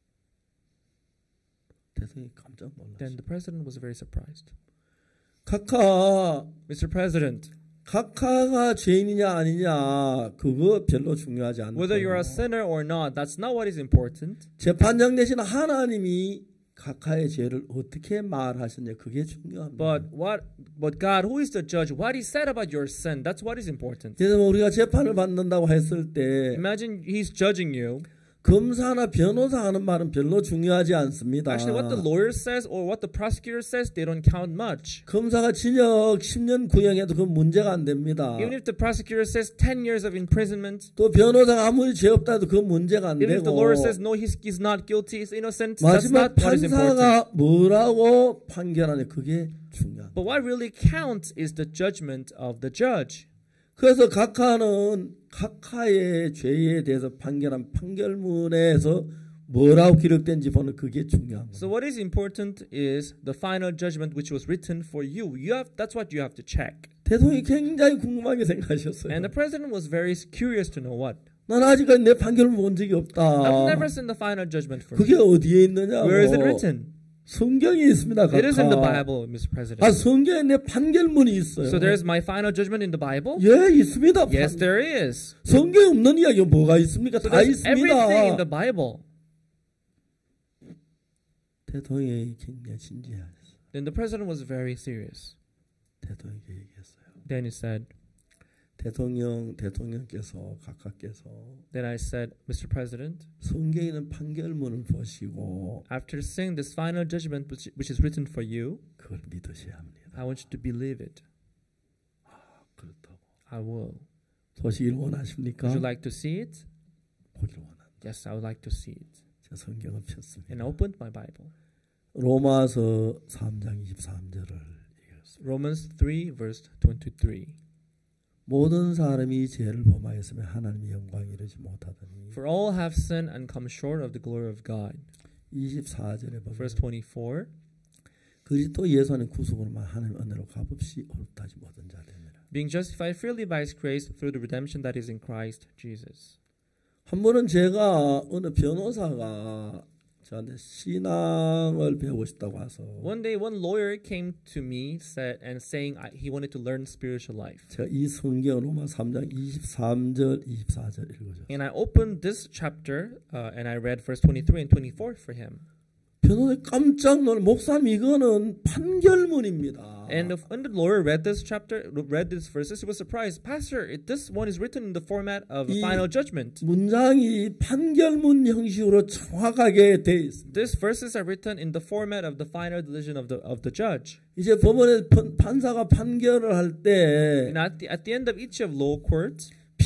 대통령이 깜짝 Then 놀랐어요. the president was very surprised. 각하, Mister President, 각하가 죄인이냐 아니냐 그거 별로 중요하지 whether you're a 않고 sinner or not, that's not what is important. 재판장 되신 하나님이 각하의 죄를 어떻게 말하셨냐 그게 중요합니다. But what but God, who is the judge, what he said about your sin, that's what is important. 그래서 우리가 재판을 받는다고 했을 때 Imagine he's judging you. 검사나 변호사 하는 말은 별로 중요하지 않습니다. Actually, what the lawyer says or what the prosecutor says, they don't count much. 검사가 징역 십 년 구형해도 그건 문제가 안 됩니다. Even if the prosecutor says ten years of imprisonment, 또 변호사가 아무리 죄 없다 해도 그건 문제가 안 even if the 되고 lawyer says no, he's, he's not guilty, he's innocent, that's 마지막 not what is important. 판사가 뭐라고 판결하냐 그게 중요합니다. But what really counts is the judgment of the judge. 그래서 각하는 각하의 죄에 대해서 판결한 판결문에서 뭐라고 기록된지 보는 그게 중요한 So 거예요. what is important is the final judgment which was written for you. You have that's what you have to check. 대통령이 굉장히 궁금하게 생각하셨어요. And the president was very curious to know what. 난 아직까지 내 판결문 본 적이 없다. I've never seen the final judgment for 그게 me. 어디에 있느냐고. Where is it written? 성경에 있습니다. It is in the 각하. Bible, Mister President. 아, 성경에 내 판결문이 있어요. So there is my final judgment in the Bible? 예, 있습니다. Yes, there is. 성경에 없는 이야기가 뭐가 있습니까? So 다 there's everything in 있습니다. the Bible. 대통령이 굉장히 진지하셨어요. Then the president was very serious. 대통령에게 얘기했어요. Then he said, 대통령, 대통령께서 각하께서 then I said, Mister President, 성경에 있는 판결문을 보시고 after seeing this final judgment which, which is written for you, 그걸 믿으셔야 합니다. I want you to believe it. 아, 그렇다고. I will. 보시길 원하십니까? Would you like to see it? 보기를 원합니다. Yes, I would like to see it. 제가 성경을 폈습니다. And I opened my Bible. 로마서 삼 장 이십삼 절을 읽었습니다. Romans three, verse twenty-three. 모든 사람이 죄를 범하였으면 하나님의 영광에 이르지 못하더니 For all have sinned and come short of the glory of God. 이십사 절에 보면 Verse twenty-four. 그리스도 예수 안에 구속으로만 하나님의 은혜로 값없이 어렵다지 못한 자들입니다. Being justified freely by His grace through the redemption that is in Christ Jesus. 한 번은 제가 어느 변호사가 저한테 신앙을 배우고 싶다고 와서 One day, one lawyer came to me said and saying I, he wanted to learn spiritual life. 제가 이 성경 로마 삼 장 이십삼 절 이십사 절 읽어줬어요. And I opened this chapter uh, and I read verse twenty-three and twenty-four for him. 변호사 깜짝 놀 목사님 이거는 판결문입니다. And if, when the lawyer read this chapter, read these verses, he was surprised. Pastor, it, this one is written in the format of a 이 final judgment. 문장이 판결문 형식으로 정확하게 돼 있습니다. These verses are written in the format of the final decision of the of the judge. 이제 법원에 판사가 판결을 할 때 And at the at the end of each of law courts,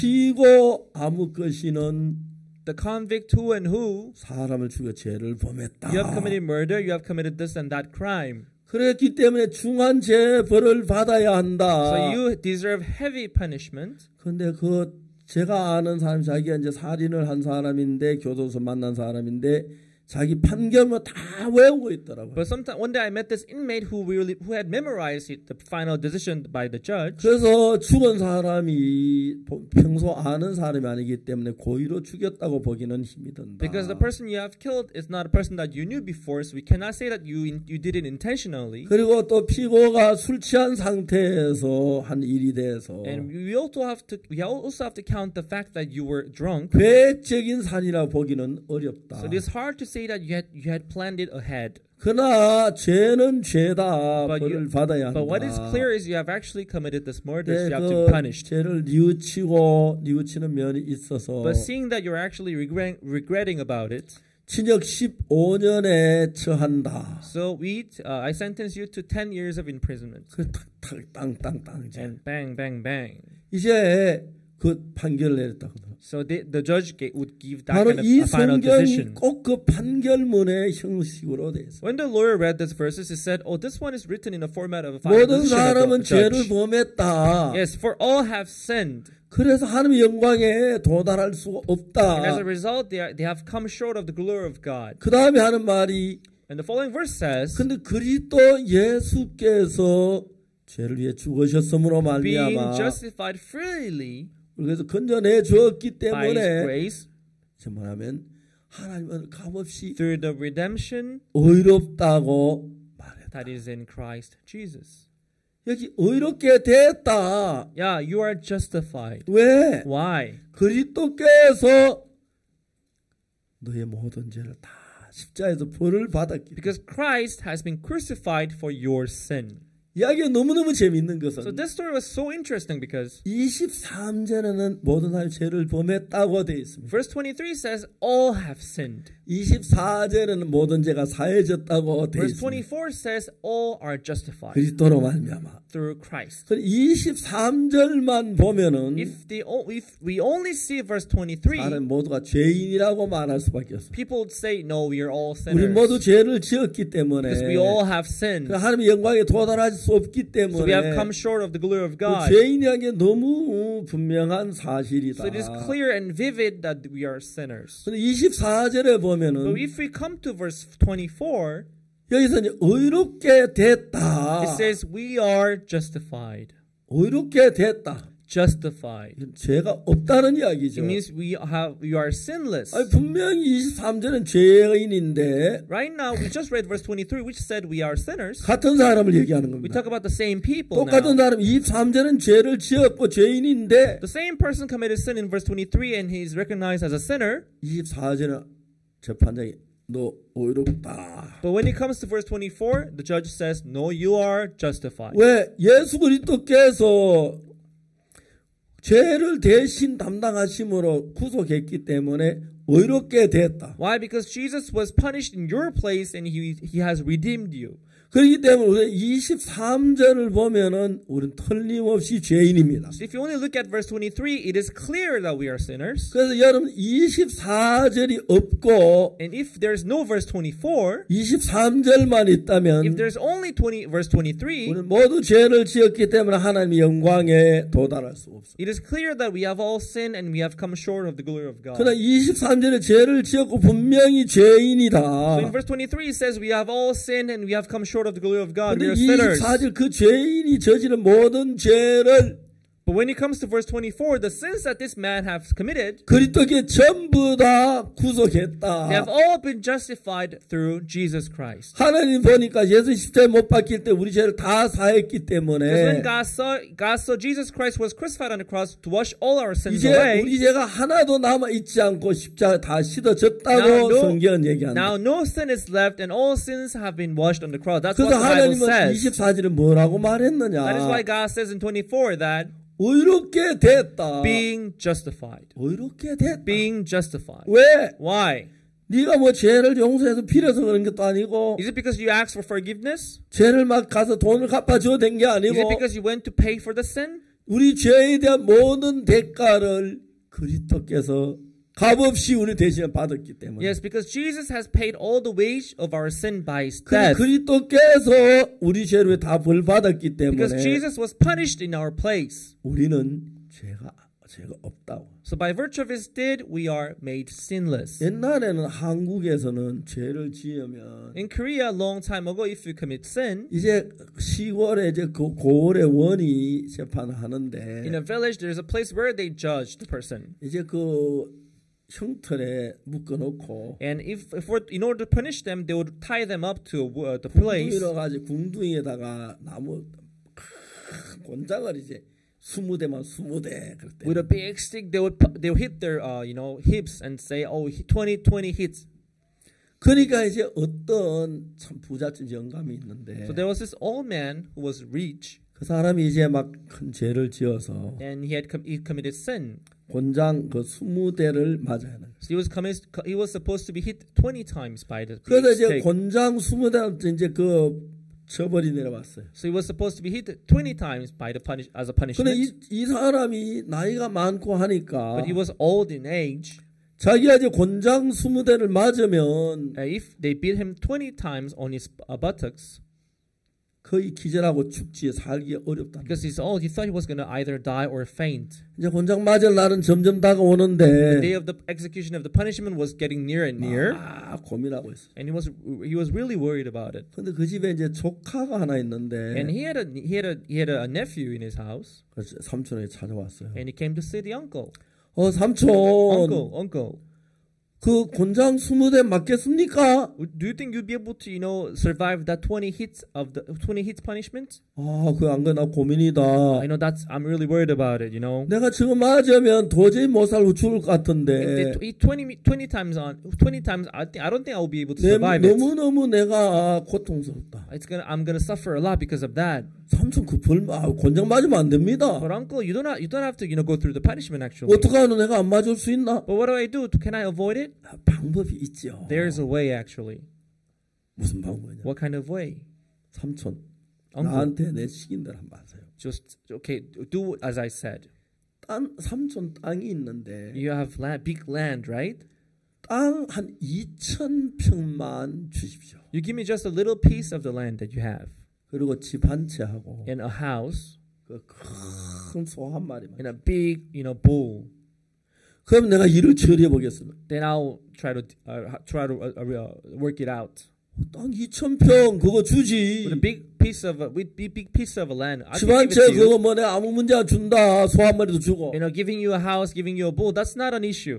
피고 아무 것이는 the convict who and who, 사람을 죽여 죄를 범했다. you have committed murder, you have committed this and that crime. 그랬기 때문에 중한 재벌을 받아야 한다. So you deserve heavy punishment. 그런데 그 제가 아는 사람 자기가 이제 살인을 한 사람인데 교도소 만난 사람인데 자기 판결문 다 외우고 있더라고요. But sometime one day I met this inmate who really who had memorized it, the final decision by the judge. 그래서 죽은 사람이 평소 아는 사람이 아니기 때문에 고의로 죽였다고 보기는 힘이 든다. Because the person you have killed is not a person that you knew before, so we cannot say that you in, you did it intentionally. 그리고 또 피고가 술 취한 상태에서 한 일이 돼서 And we also have to we also have to count the fact that you were drunk. 계획적인 살인이라 보기는 어렵다. So it is hard to say that you had you had planned it ahead. 그러나 죄는 죄다. But, 벌을 you, 받아야 한다. but what is clear is you have actually committed this murder, so 네, you have to 그 be punished. 죄를 뉘우치고 뉘우치는 면이 있어서 But seeing that you're actually regret, regretting about it, 징역 십오 년에 처한다. so we uh, I sentence you to ten years of imprisonment. 그 탁탁 땅땅땅 이제 And bang, bang, bang. 이제 그 판결을 내렸다고. So the, the judge ga- would give that 바로 kind of 이 a final 성경이 decision. 꼭 그 판결문의 형식으로 돼 있어요. When the lawyer read this verses, he said, "Oh, this one is written in the format of a final 모든 decision of 사람은 the judge." 죄를 범했다. Yes, for all have sinned, 그래서 하나님의 영광에 도달할 수가 없다. and as a result, they are, they have come short of the glory of God. 그 다음에 하는 말이 And the following verse says, 근데 그리스도 예수께서 죄를 위해 죽으셨으므로 "Being 말미암아 justified freely 그래서 건져내 주었기 by His 때문에 grace 이제 뭐냐면 하나님은 값없이 through the redemption 의롭다고 말했다. that is in Christ Jesus." 여기 의롭게 됐다. Yeah, you are justified. 왜? Why? 그리스도께서 너의 모든 죄를 다 십자에서 벌을 받았기 때문에. Because Christ has been crucified for your sin. 이야기가 너무너무 재미있는 So 것은 this story was so interesting because 이십삼 절에는 모든 사람이 죄를 범했다고 되어 있습니다. verse twenty-three says all have sinned. 이십사 절에는 모든 죄가 사해졌다고 되어 Verse 있습니다. twenty-four says all are justified 그리스도로 말미암아. through Christ. 이십삼 절만 보면은 If the if we only see verse twenty-three, 사람 모두가 죄인이라고 말할 수밖에 없습니다. people would say no, we are all 우리 sinners 모두 죄를 지었기 때문에 because we all have sinned. 하나님의 영광에 도달할 수 없기 So we have 때문에 come short of the glory of 그 God. 죄인이라는 게 너무 분명한 사실이다. So it is clear and vivid that we are sinners. 근데 이십사 절에 But 보면은 if we come to verse twenty-four, 여기서 이제 의롭게 됐다. it says we are justified. 의롭게 됐다. Justified. 죄가 없다는 이야기죠. It means we have we are sinless. 아니, 분명히 이십삼 절은 죄인인데 Right now, we just read verse twenty-three, which said we are sinners. 같은 사람을 얘기하는 We 겁니다. talk about the same people 똑같은 now. 사람 이십삼 절은 죄를 지었고 죄인인데 The same person committed sin in verse twenty-three, and he is recognized as a sinner. 이십사 절은 재판장이 너 의롭다. But when it comes to verse twenty-four, the judge says, "No, you are justified." 왜? 예수 그리스도께서 죄를 대신 담당하심으로 구속했기 때문에 의롭게 됐다. Why? Because Jesus was punished in your place, and he he has redeemed you. 그렇기 때문에 우리 이십삼 절을 보면은 우리는 틀림없이 죄인입니다. So if you only look at verse twenty-three, it is clear that we are sinners. 그래서 여러분 이십사 절이 없고 And if there's no verse twenty-four, 이십삼 절만 있다면 if there's only twenty verse twenty-three, 우리는 모두 죄를 지었기 때문에 하나님의 영광에 도달할 수 없습니다. it is clear that we have all sinned and we have come short of the glory of God. 그러나 이십삼 절에 죄를 지었고 분명히 죄인이다. So in verse twenty-three, it says we have all sinned and we have come short of the glory of God. We 그런데 are sinners. 이십사 절 그 죄인이 저지른 모든 죄를 But when it comes to verse twenty-four, the sins that this man has committed, 그리스도께 전부 다 구속했다. they have all been justified through Jesus Christ. 하나님 보니까 예수 십자가에 못 박힐 때 우리 죄를 다 사했기 Because when 때문에 God saw, God saw Jesus Christ was crucified on the cross to wash all our sins 이제 away. 우리 죄가 하나도 남아 있지 않고 십자가 다 씻어졌다고 Now, no- 성경은 얘기한다. Now no sin is left and all sins have been washed on the cross. That's 그래서 what the Bible 하나님은 says. 이십사 절에 뭐라고 말했느냐? That is why God says in twenty-four that 의롭게 됐다. being justified. 의롭게 됐다. Being justified. 왜? Why? 네가 뭐 죄를 용서해서 빌어서 그런 것도 아니고 Is it because you asked for forgiveness? 죄를 막 가서 돈을 갚아줘야 된 게 Is it 아니고 because you went to pay for the sin? 우리 죄에 대한 모든 대가를 그리스도께서 값없이 우리 대신에 받았기 때문에 Yes, because Jesus has paid all the wage of our sin by his 그 death. 그리스도께서 우리 죄를 다 벌받았기 Because 때문에 Jesus was punished in our place. 우리는 죄가 죄가 없다고. So by virtue of his deed, we are made sinless. 옛날에는 한국에서는 죄를 지으면 In Korea, a long time ago, if you commit sin, 이제 시골에 이제 그 고을의 원이 재판을 하는데 in a village, there's a place where they judge the person. 이제 그 형틀에 묶어놓고 And if, if we're, in order to punish them, they would tie them up to uh, the place. 궁둥이로 가지 궁둥이에다가 나무 큰 곤장을 이제 스무 대만 스무 대 그럴 때 With a big stick, they would pu- they would hit their uh, you know hips and say, "Oh, twenty, twenty hits." 그러니까 이제 어떤 참 부잣집 영감이 있는데 So there was this old man who was rich, 그 사람이 이제 막 큰 죄를 지어서 and he had com- he committed sin. 곤장 그 스무 대를 맞아야 하는 거예요. So he was committed, he was supposed to be hit twenty times by the 그래서 big 이제 stick. 곤장 스무 대한테 이제 그 처벌이 내려왔어요. So he was supposed to be hit twenty times by the punish as a 근데 punishment. 이, 이 사람이 나이가 많고 하니까 But he was old in age. 자기가 이제 곤장 스무 대를 맞으면 Uh, if they beat him twenty times on his uh, buttocks, 거의 기절하고 죽지 살기 어렵다. because he's old, he thought he was going to either die or faint. 이제 곤장 맞을 날은 점점 The day 다가오는데 of the execution of the punishment was getting nearer and nearer, 아 고민하고 있어. and he was he was really worried about it. 근데 그 집에 이제 조카가 하나 있는데 And he had a he had a he had a nephew in his house, 그래서 삼촌에게 찾아왔어요. and he came to see the uncle. 어 삼촌 Uncle, uncle, 그 곤장 스무 대 맞겠습니까? do you think you'd be able to you know survive that twenty hits of the twenty hits punishment? 아 그 안 그래 나 고민이다. I know that's I'm really worried about it. You know, 내가 지금 맞으면 도저히 못 살고 죽을 것 if 같은데 they t- eat twenty twenty times on twenty times, I think I don't think I will be able to 내, survive it. 너무 너무 내가 고통스럽다. It's gonna I'm gonna suffer a lot because of that. 삼촌 그벌 아, 곤장 맞으면 안 됩니다. But uncle, you don't have, you don't have to you know go through the punishment actually. 어떻게 하면 내가 안 맞을 수 있나? But what do I do? Can I avoid it? 아, 방법이 있죠. There's a way actually. 무슨 방법이냐? What kind of way? 삼촌 Uncle, 나한테 내 시킨대로 한번 하세요. just okay. Do as I said. 땅 삼촌 땅이 있는데 You have land, big land, right? 땅 한 이천 평만 주십시오. You give me just a little piece of the land that you have, 그리고 집 한 채 하고 and a house, 그 큰 소 한 마리만. and a big you know bull. 그럼 내가 일을 처리해 보겠습니다. Then I'll try to uh, try to uh, uh, work it out. 땅 이천 평 그거 주지. With a big piece of a, with big big piece of a land, I 집 can 한 give 채 it to you. 그거 뭐 내가 아무 문제 안 준다. 소 한 마리도 주고. You know, giving you a house, giving you a bull, that's not an issue.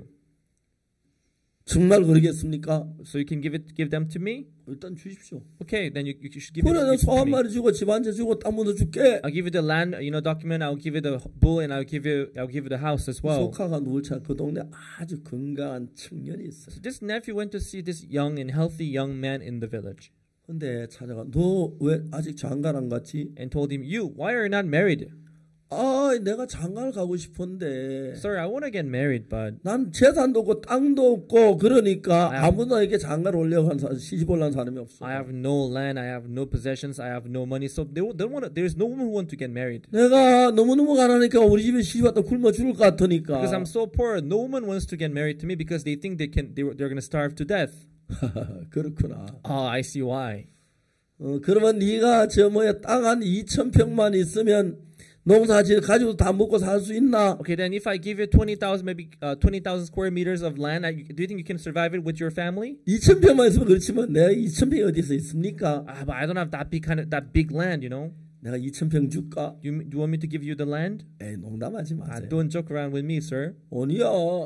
정말 그러겠습니까? So you can give it, give them to me. 일단 주십시오. Okay, then you, you should give it, 그래 give 내가 it 소 to 한 me. 마리 주고 집 한 채 주고 땅 묻어 줄게. I'll give you the land, you know, document. I'll give you the bull, and I'll give you, I'll give you the house as well. 조카가 누굴 찾아 그 동네 아주 건강한 청년이 있어요. So this nephew went to see this young and healthy young man in the village, 근데 찾아가 너 왜 아직 장가를 안 갔지? and told him, "You, why are you not married?" 아 내가 장가를 가고 싶은데 Sir, I want to get married, but 난 재산도 없고 땅도 없고 그러니까 I have- 아무나 이렇게 장가를 올려고 한 사람 시집 올라온 사람이 없어. I have no land, I have no possessions, I have no money. So they don't want. There's no woman who want to get married. 내가 너무너무 가난하니까 우리 집에 시집 왔다 굶어 죽을 것 같으니까. Because I'm so poor, no woman wants to get married to me because they think they can. They, they're going to starve to death. 그렇구나. Oh, I see why. 어, 그러면 네가 저 뭐야 땅 한 이천 평만 있으면 농사지을 가지고 다 먹고 살 수 있나? Okay, then if I give you twenty thousand, maybe uh, twenty thousand square meters of land, I, do you think you can survive it with your family? 이천 평만 있으면 그렇지만 내가 이천 평이 어디서 있습니까? Ah, but I don't have that big kind of that big land, you know. 내가 이천 평 줄까? You, you want me to give you the land? 에이, 농담하지 Uh, 마세요. don't joke around with me, sir. 아니야.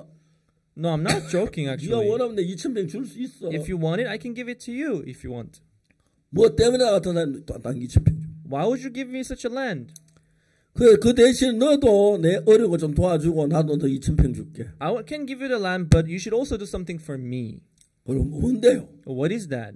No, I'm not joking, 네가 actually. 원하면 내 이천 평 줄 수 있어. If you want it, I can give it to you if you want. 뭐 때문에 나 같은 사람 땅 이천 평 줘. Why would you give me such a land? 그, 그 대신 너도 내 어려운 거 좀 도와주고 나도 너 이천 평 줄게. I can give you the land, but you should also do something for me. 그럼 뭔데요? What is that?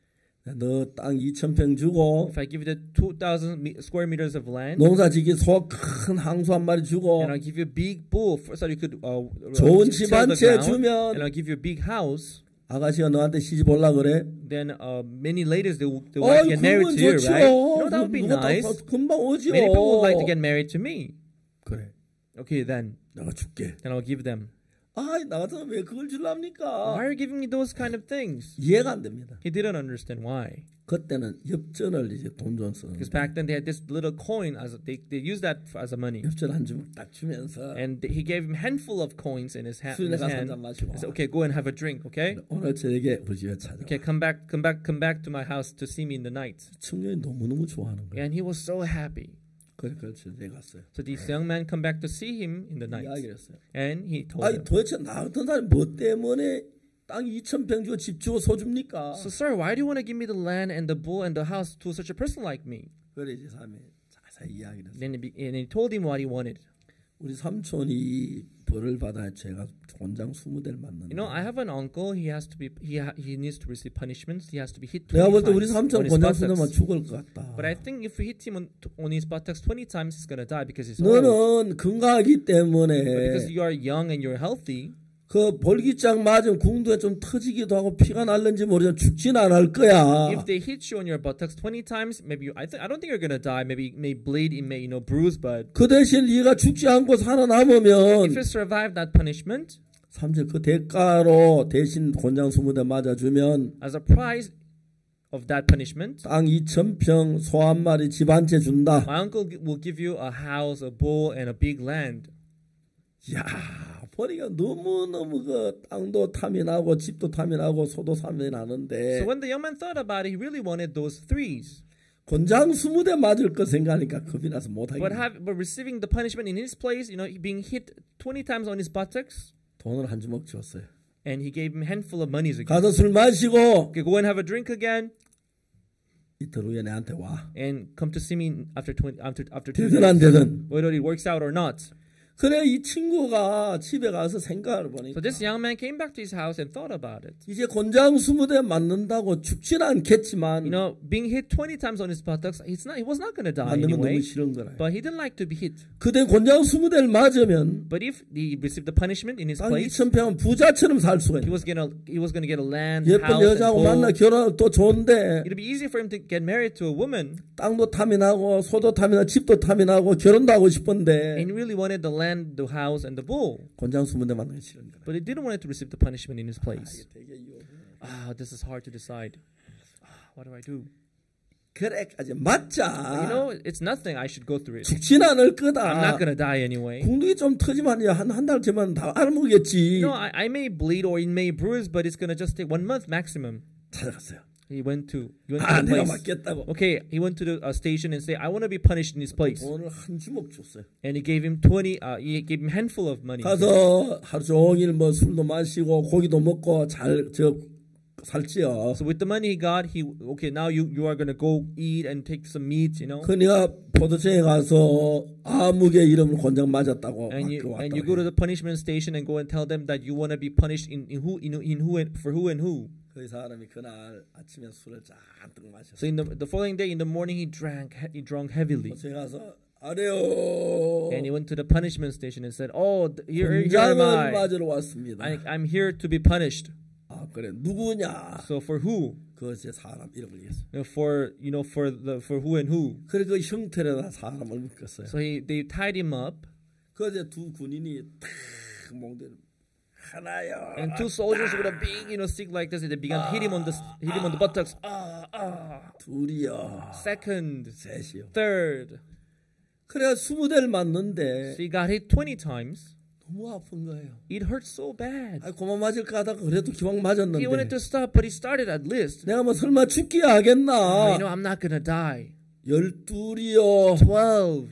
너 땅 이천 평 주고 If I give you the two thousand square meters of land, 농사지기 소 큰 항수 한 마리 주고 and I'll give you a big bull for, so you could uh, 좋은 till 집 the 한 채 ground, 주면 and I'll give you a big house, 아가씨가 너한테 시집 올라 그래? then uh, many ladies they, will- they would 어이 like to get married 그건 to you, 좋죠. right? You know, that would be 누가 다 nice. 금방 오지요. Many people would like to get married to me. 그래, Okay, then, 내가 줄게. then I'll give them. 아이 나 같으면 왜 그걸 줄랍니까? Why are you giving me those kind of things? 이해가 안 됩니다. He didn't understand why. 그때는 엽전을 이제 돈 좀 쓰는 Because back then they had this little coin as a, they they used that for, as a money, 엽전 한 주먹 딱 주면서 and he gave him a handful of coins in his, ha- in 술래 his 가서 hand. 한잔 마시고 He said, "Okay, go and have a drink. Okay, 오늘 저녁에 우리 집에 찾아와. okay, come back, come back, come back to my house to see me in the night." 청년이 너무너무 좋아하는 거예요. And he was so happy. 그래 그래서 내가 갔어요. So this young man come back to see him in the night, 이야기를 했어요. and he told 아니 him, 도대체 나 같은 사람이 뭐 때문에 땅 이천 평 주고 집 주고 소 줍니까? "So, sir, why do you want to give me the land and the bull and the house to such a person like me?" 그래 이제 사람이 자세히 이야기를 했어요. Then he, be- and he told him what he wanted. 우리 삼촌이 벌을 받아 제가 곤장 스무 대를 맞는데. You know, I have an uncle. He has to be. He ha, he needs to receive punishments. He has to be hit 내가 twenty 볼 때 우리 times 삼촌 on his 곤장 스무 대만 buttocks. 죽을 것 같다. But I think if we hit him on, on his buttocks twenty times, he's gonna die because he's old. 너는 건강하기 But because 때문에 you are young and you're healthy, 그 볼기장 맞으면 궁두에 좀 터지기도 하고 피가 날는지 모르지만 죽진 않을 거야. if they hit you on your buttocks twenty times, maybe you, I think I don't think you're gonna die. Maybe it may bleed, it may you know bruise, but 그 대신 네가 죽지 않고 if 살아남으면 you survive that punishment, 삼촌 그 대가로 대신 곤장 스무 대 맞아주면 as a prize of that punishment, 땅 이천 평 소 한 마리 집 한 채 준다. my uncle gi- will give you a house, a bull, and a big land. 야 보니까 너무너무 그 땅도 탐이 나고 집도 탐이 나고 소도 탐이 나는데 So when the young man thought about it, he really wanted those threes. 곤장 스무 대 맞을 거 생각하니까 겁이 나서 But 못하겠네. have but receiving the punishment in his place, you know, being hit twenty times on his buttocks, 돈을 한 주먹 줬어요. and he gave him a handful of monies again. 가서 술 마시고 Okay, go and have a drink again, 이틀 후에 내한테 와. and come to see me after twenty after after two 되든 안 days, 되든. whether it works out or not. 그래 이 친구가 집에 가서 생각을 보니까 So this young man came back to his house and thought about it. 이제 곤장 스무 대 맞는다고 죽진 않겠지만 You know, being hit twenty times on his buttocks, he's not he was not going to die 맞는 건 anyway. 너무 싫은 거라. But he didn't like to be hit. 그때 곤장 스무 대를 맞으면 But if he received the punishment in his 땅 place, 이천 평은 부자처럼 살 수가 he 있는. was gonna he was gonna get a land, 예쁜 house, and 여자하고 만나 boat. 결혼하면 또 좋은데 It'd be easy for him to get married to a woman, 땅도 탐이 나고 소도 탐이 나고 집도 탐이 나고 결혼도 하고 싶은데 and he really wanted the land, the house, and the bull. 곤장 스무 대 맞는 게 싫은 거라. But he didn't want to receive the punishment in his 아, place. 이게 되게 유혹. Ah, this is hard to decide. Ah, what do I do? 그래까지 You 맞자. know, it's nothing. I should go through it. 죽진 않을 I'm not 거다. gonna die anyway. 궁둥이 좀 터지면 한한 달쯤은 다 알먹겠지. You know, I, I may bleed or it may bruise, but it's gonna just take one month maximum. 찾아갔어요. He went to he went 아, to the 내가 place. 맞겠다고. Okay, he went to the uh, station and say, I want to be punished in this place. 돈을 한 주먹 줬어요. And he gave him twenty. Uh, he gave him a handful of money. 가서 하루 종일 뭐 술도 마시고 고기도 먹고 잘 저 살지요. So with the money he got, he okay. Now you you are gonna go eat and take some meat, you know. 그 내가 포도청에 가서 아무개 이름을 곤장 맞았다고 And you 막 and you go to the punishment station and go and tell them that you want to be punished in, in who in, in who and for who and who. 그 사람이 그날 아침에 술을 잔뜩 마셨어요. So in the the following day in the morning he drank he drunk heavily. 포도청에 가서 아래요. And he went to the punishment station and said, "Oh, th- here, here am 곤장을 I. 맞으러 왔습니다. I. I'm here to be punished. 아 그래 누구냐? So for who? 그것이 사람 이름을 얘기했어요. You know, for you know, for the for who and who." 그래 그 형태에다 사람을 묶었어요. So he they tied him up, 그제 두 군인이 탁 몽대를 하나요. and two soldiers with a big you know stick like this, and they began to hit him on the hit him on the buttocks. Ah, ah. 둘이요. Second, 셋이요. third. 그래 스무 대를 맞는데 So he got hit twenty times. 너무 아픈 거예요. It hurt so bad. 아 그만 맞을까 하다가 그래도 기왕 He 맞았는데 wanted to stop, but he started at least. 내가 뭐 설마 죽기 I 하겠나? know I'm not gonna die. 열둘이요, twelve,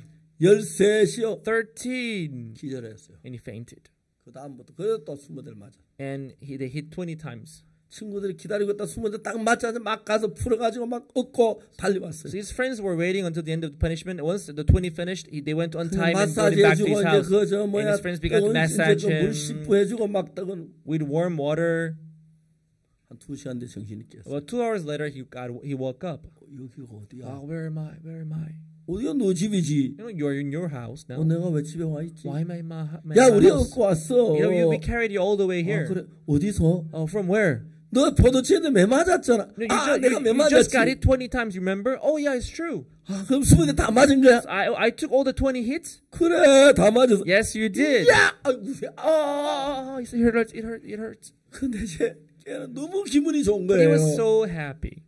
열셋이요 thirteen. 기절했어요. And he fainted. 그 다음부터 그래도 또 스무 대를 맞아. And he, they hit twenty times. 친구들이 기다리고 있다 스무 대 딱 맞자마자 막 가서 풀어가지고 막 얻고 달려왔어요. So his friends were waiting until the end of the punishment. Once the twenty finished, he, they went to untie him and brought 마사지 him back to 해주고 his 이제 house. 그저 And 뭐야 his friends began to massage 물 him 씻고 해주고 막 떡은 with warm water. 한 두 시간 뒤에 정신이 깼어. About two hours later, he got he woke up. 여기가 어디야? Oh, where am I? Where am I? 어디야 너 집이지? You know, you're in your house now. 어, 내가 왜 집에 와 있지? Why am I in my, my, 야 my 우리 house? 얻고 왔어. You know, you, we carried you all the way here. 아, 그래 어디서? Oh, from where? 너 포도치한테 매 맞았잖아. No, you, 아 just, 내가 you, 매 you just got 맞았지. hit twenty times. You remember? Oh, yeah, it's true. 아, 그럼 스무 대 다 맞은 거야? I I took all the twenty hits. 그래 다 맞았어. Yes, you did. 야, 아이고, 아, Oh, he said, it hurts. It hurts. It hurts. 근데 이제 걔는 너무 기분이 좋은 But he 거예요. was so happy.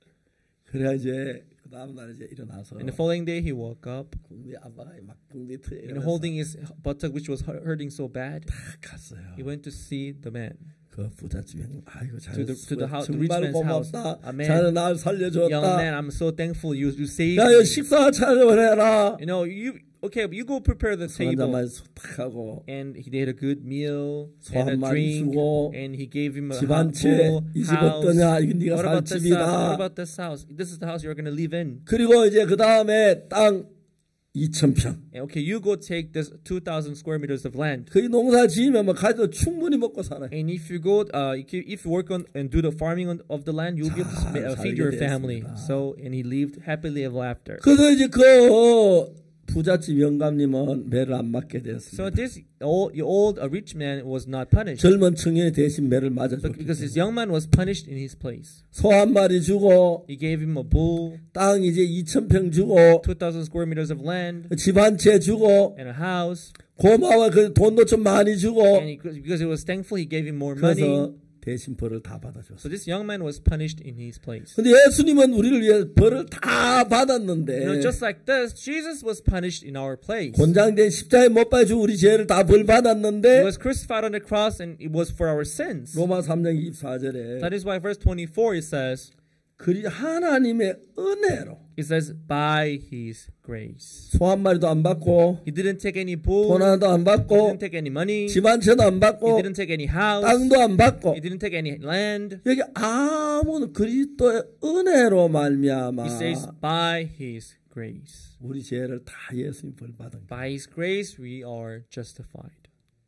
그래 이제 그 다음 날 이제 일어나서 And the following day, he woke up 우리 아빠가 막 붕대트에 and holding his buttock, which was hu- hurting so bad. 갔어요. He went to see the man. 그 부잣집에 아이고 잘 To the- to the house- the rich 정말 man's house. 고맙다. A man, 자네 날 Young 살려줬다. man, I'm so thankful you you saved 야, me. 여 식사 차려해라. You know, you okay? You go prepare the 술 table. 한잔만 탁 하고 And he did a good meal 소 and a 한 마리 drink, 주고 and he gave him a 집 hou- 한 채, full 이 집 house. 어떠냐? 이건 네가 What 살 about this house? What 집이다. about this house? This is the house you're going to live in. 그리고 이제 그 다음에 땅 이천 평. And okay, you go take this two thousand square meters of land. 거기 농사 지으면 뭐 가지고 충분히 먹고 살아요. And if you go, uh, if you, if you work on and do the farming on, of the land, you'll be able to 잘 ma- uh, feed 살게 your family. 되었습니다. So, and he lived happily ever after. 그래서 이제 그 부잣집 영감님은 매를 안 맞게 So 되었습니다. this old, the old, a rich man was not punished 젊은 청년이 대신 매를 맞아줬기 because his 때문에 young man was punished in his place. 소 한 마리 주고 He gave him a bull, 땅 이제 이천 평 주고 two thousand square meters of land, 집 한 채 주고 and a house. 고마워 그 돈도 좀 많이 주고 And he, because he was thankful, he gave him more money. 그래서 대신 벌을 다 So 받아줬어요. this young man was punished in his place. 근데 예수님은 우리를 위해 벌을 다 받았는데 You know, just like this, Jesus was punished in our place. 권장된 십자가에 못 박혀 우리 죄를 다 벌 He 받았는데 was crucified on the cross, and it was for our sins. 로마 삼 장 이십사 절에 That is why verse twenty-four it says, 그리 하나님의 은혜로 it says by His grace. 소 한 마리도 안 받고 He didn't take any bull. 돈 하나도 안 He 받고 didn't take any money. 집 한 채도 안 He 받고 didn't take any house. 땅도 안 받고 He didn't take any land. 여기 아무는 그리스도의 은혜로 말미암아 He says by His grace. 우리 죄를 다 예수님 벌 받은 거예요. By His grace we are justified.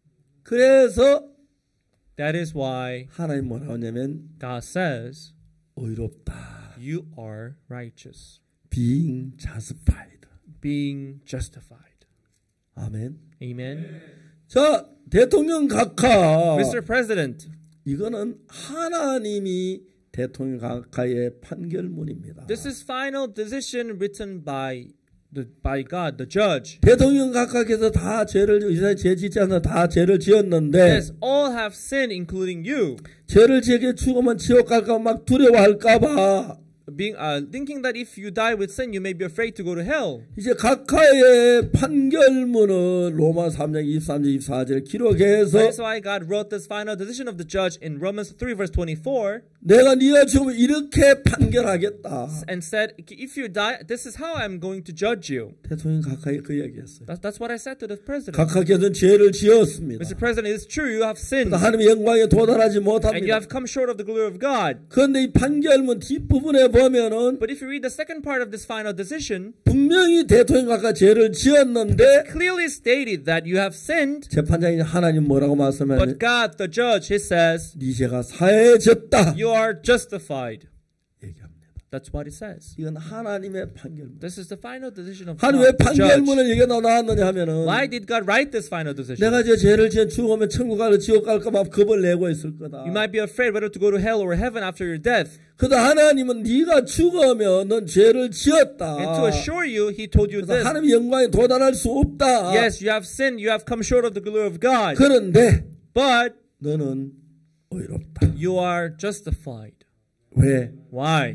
그래서 That is why 하나님 뭐라고 하냐면 God says, 의롭다. you are righteous, being justified. being justified. 아멘. Amen. 자, 대통령 각하. Mister President, 이거는 하나님이 대통령 각하의 판결문입니다. this is final decision written by the by God, the judge. 대통령 각하께서 다 죄를 이스라엘 죄 짓지 않아 다 죄를 지었는데 Yes, all have sinned, including you. 죄를 지게 죽으면 지옥 갈까 막 두려워할까봐 Being uh, thinking that if you die with sin, you may be afraid to go to hell. 이제 각하의 판결문을 로마 삼 장 이십삼 절 이십사 절에 기록해서 That is why God wrote this final decision of the judge in Romans three verse twenty-four 내가 네가 죽으면 이렇게 판결하겠다. and said, if you die, this is how I'm going to judge you. 대통령 각하에 그 얘기했어요. That's, that's what I said to the president. 각하께서는 죄를 지었습니다. Mister President, it's true you have sinned 하나님의 영광에 도달하지 and you 못합니다. have come short of the glory of God. 그런데 이 판결문 뒷부분에 보면은 But if you read the second part of this final decision, 분명히 대통령 각하 죄를 지었는데 clearly stated that you have sinned, 재판장이 하나님 뭐라고 말씀하냐면 but God, the judge, he says, 네 죄가 사해졌다 you are justified. 얘기합니다. That's what it says. 이건 하나님의 판결문. This is the final decision of 하나님 God, 왜 the judge. 판결문을 얘기가 나왔느냐 하면은 Why did God write this final decision? 내가 저 죄를 지은 죽으면 천국 갈까 지옥 갈까 막 겁을 내고 있을 거다. You might be afraid whether to go to hell or heaven after your death. 그러다 하나님은 네가 죽으면 넌 죄를 지었다. And to assure you, he told you 그래서 this. 하나님의 영광에 도달할 수 없다. Yes, you have sinned. You have come short of the glory of God. 그런데 But 너는 의롭다. you are justified. 왜? Why?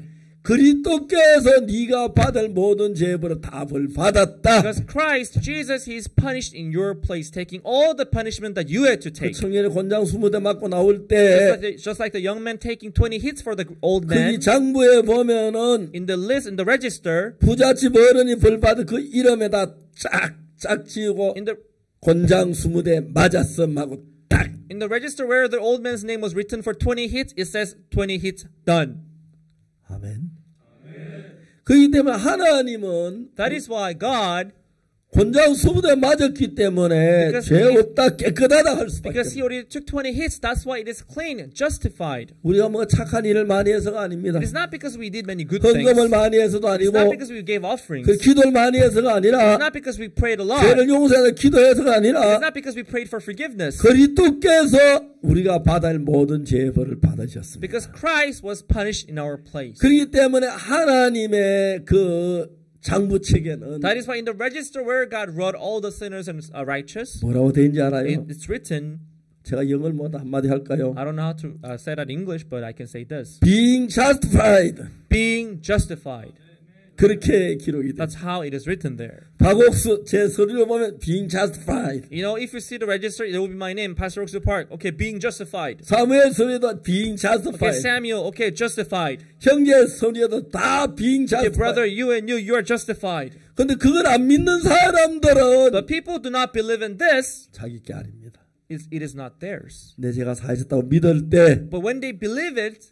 그리스도께서 네가 받을 모든 죄벌을 다 벌 받았다. Because Christ, Jesus, He is punished in your place, taking all the punishment that you had to 그 take. 청년이 곤장 스무 대 맞고 나올 Just 때 like, the, just like the young man taking twenty hits for the old 그 man. 장부에 보면은 In the list, in the register, 부잣집 어른이 벌 받은 그 이름에다 쫙쫙 지우고 in the 곤장 스무 대 맞았음 하고 딱. in the register where the old man's name was written for twenty hits, it says twenty hits done. 아멘. 그렇기 때문에 하나님은 That is why God, 곤장 스무 대 맞았기 때문에 Because 죄 he- 없다 깨끗하다 할 수밖에 because He 없어요. already took twenty hits, that's why it is clean, justified. 우리가 뭐 착한 일을 많이 해서가 아닙니다. It is not because we did many good things. 헌금을 많이 해서도 It's 아니고 not because we gave offerings. 그 기도를 많이 해서가 It's 아니라 not because we prayed a lot. 죄를 용서해서 기도해서가 It's 아니라 not because we prayed for forgiveness. 그리스도께서 우리가 받을 모든 죄벌을 받으셨습니다. Because Christ was punished in our place. 그렇기 때문에 하나님의 그 장부책에는 That is why in the register where God wrote all the sinners and uh, righteous, 뭐라고 되는지 알아요? it, it's written, 제가 영어를 못 한마디 할까요? I don't know how to uh, say that in English, but I can say this. Being justified. Being justified. 그렇게 기록이 돼요. That's how it is written there. 박옥수 제 서류를 보면 being justified. You know, if you see the register, it will be my name, Pastor Oxu Park. Okay, being justified. 사무엘 서류도 being Okay, justified. Samuel. Okay, justified. 형제 서류도 다 being Okay, brother, justified. you and you, you are justified. 근데 그걸 안 믿는 사람들은 But people do not believe in this. 자기 게 아닙니다. It's, it is not theirs. 내 죄가 사하셨다고 믿을 때 But when they believe it,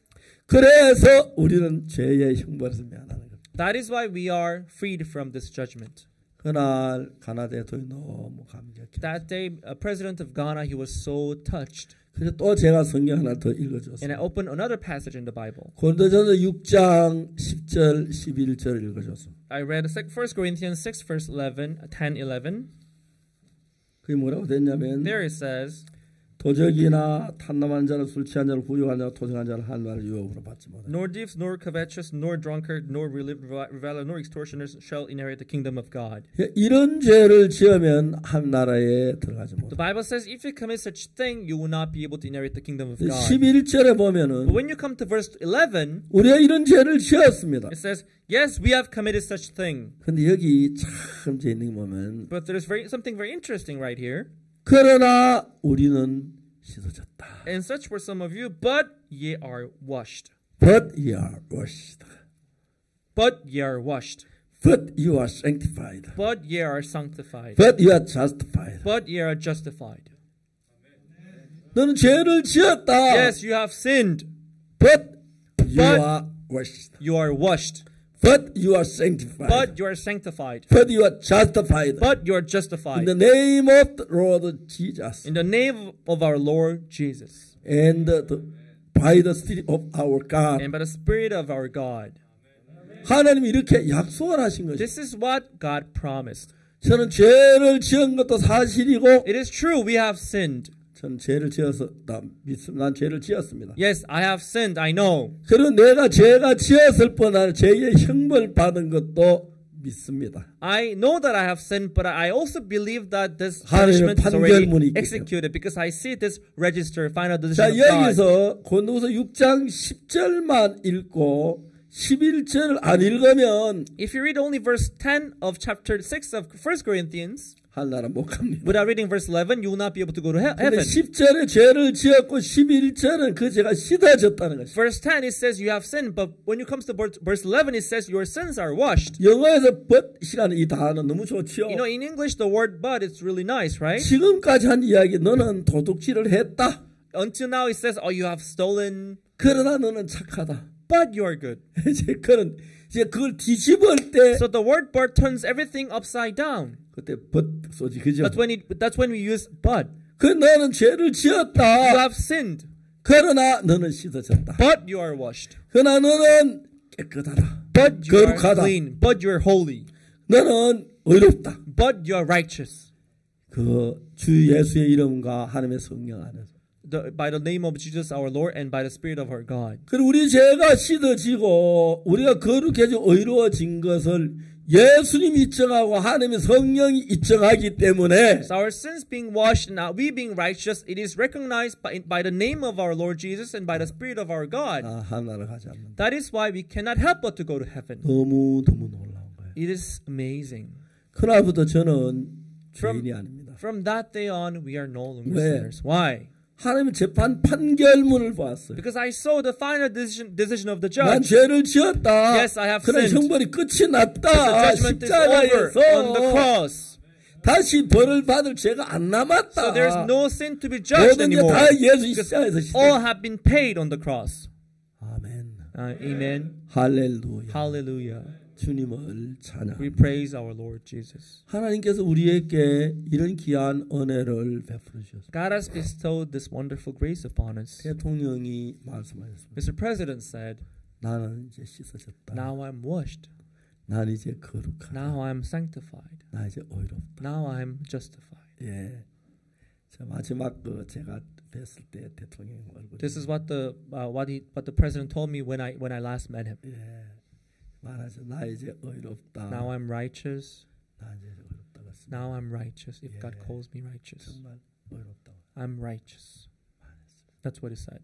그래서 우리는 죄의 형벌에서 면하는 겁니다. that is why we are freed from this judgment. 그날 가나 대통령이 너무 감격해. That day, a president of Ghana, he was so touched. 그래서 또 제가 성경 하나 더 And I 읽어줬어요. opened another passage in the Bible. 고린도전서 육 장 십 절 십일 절 읽어줬어. I read First Corinthians six, verse eleven, ten, eleven. 그게 뭐라고 됐냐면 There it says, 도적이나 탐남한 자는 술 취한 자를 구유한 자를 토성한 자를 한 말을 유혹으로 받지 못한다. nor thieves, nor covetous, nor drunkard, nor reviler, nor extortioners shall inherit the kingdom of God. 이런 죄를 지으면 한 나라에 들어가지 The 못한다. Bible says, if you commit such thing, you will not be able to inherit the kingdom of God. 십일 절에 보면은 But when you come to verse eleven, 우리가 이런 죄를 지었습니다. it says, yes, we have committed such thing. 근데 여기 참 재밌는 거 보면 But there is very, something very interesting right here. 그러나 우리는 씻어졌다. And such were some of you, but ye are washed. But ye are washed. But ye are washed. But you are sanctified. But ye are sanctified. But you are justified. But ye are justified. 너는 죄를 지었다. Yes, you have sinned. But you But- are washed. You are washed. But you are sanctified. But you are sanctified. But you are justified. But you are In justified. the name of the Lord Jesus. In the name of our Lord Jesus. And the, by the Spirit of our God. And by the Spirit of our God. 하나님이 이렇게 약속을 하신 거죠. This is what God promised. 저는 죄를 지은 것도 사실이고 It is true, we have sinned. 저는 죄를 지어서 난, 믿습니다. 난 죄를 지었습니다. Yes, I have sinned, I know. 그리고 내가 죄가 지었을 뿐 아니라 죄의 형벌 받은 것도 믿습니다. I know that I have sinned, but I also believe that this 하나님의 punishment is already 판결문이 있기 executed because I see this register, final 자, decision of God. 여기서 고린도서 육 장 십 절만 읽고 십일 절을 안 읽으면 If you read only verse ten of chapter six of First Corinthians, 하나라 못 갑니다. without reading verse eleven, you will not be able to go to he- 근데 heaven. 십 절에 죄를 지었고 십일 절은 그 죄가 씻어졌다는 것이죠. Verse ten, it says you have sinned, but when you comes to ver- verse eleven, it says your sins are washed. 영어에서 but이라는 이 단어 너무 좋지요. You know, in English, the word but, it's really nice, right? 지금까지 한 이야기 너는 도둑질을 했다. Until now, it says, oh, you have stolen, 그러나 너는 착하다. but you are good. 이제 그런 이제 그걸 뒤집을 때 So the word but turns everything upside down. 그때 but 소지 그죠? That's when, it, that's when we use but. 그 너는 죄를 You 지었다. have sinned, 그러나 너는 씻어졌다. but you are washed. 그러나 너는 깨끗하다. But you are 거룩하다. clean, but you are holy, 너는 의롭다. but you are righteous. 그 주 예수의 이름과 하나님의 성령 안에서. The, by the name of Jesus our Lord and by the Spirit of our God. 그리고 우리 죄가 씻어지고 우리가 거룩해져 의로워진 것을 예수님이 입증하고 하나님의 성령이 입증하기 때문에 So our sins being washed and we being righteous, it is recognized by, by the name of our Lord Jesus and by the Spirit of our God. 아, 하나를 가지 않는다. That is why we cannot help but to go to heaven. 너무 너무 놀라운 거예요. It is amazing. 그날부터 저는 From, 죄인이 아닙니다. from that day on, we are no longer 왜? sinners. Why? 하나님의 재판 판결문을 보았어요. Because I saw the final decision, decision of the 난 judge. 죄를 지었다. Yes, I have 그런 sinned. 형벌이 끝이 The 났다. judgment is over on the 십자가에서 cross. 다시 벌을 받을 죄가 안 남았다. So there is no sin to be judged 모든 게 anymore. 다 예수 Because 십자가에서 all 시작. have been paid on the cross. 아멘. Uh, amen. 할렐루야. Hallelujah. 주님을 찬양. We praise our Lord Jesus. 하나님께서 우리에게 이런 귀한 은혜를 베풀어 주셨습니다. God has bestowed this wonderful grace upon us. 대통령이 말씀하셨습니다. Mister President said, 나는 이제 씻어졌다. now I'm washed. 난 이제 거룩하다. Now I'm sanctified. 나 이제 의롭다. Now I'm justified. 예. 자, 마지막 그 제가 뵀을 때 대통령 얼굴. This is what the uh, what he what the president told me when I when I last met him. 예. 말하죠. 나 이제 의롭다. Now I'm righteous. 나 이제 의롭다고 했습니다. Now I'm righteous. If Yeah. God calls me righteous, 정말 의롭다고 I'm righteous. 말했습니다. That's what he said.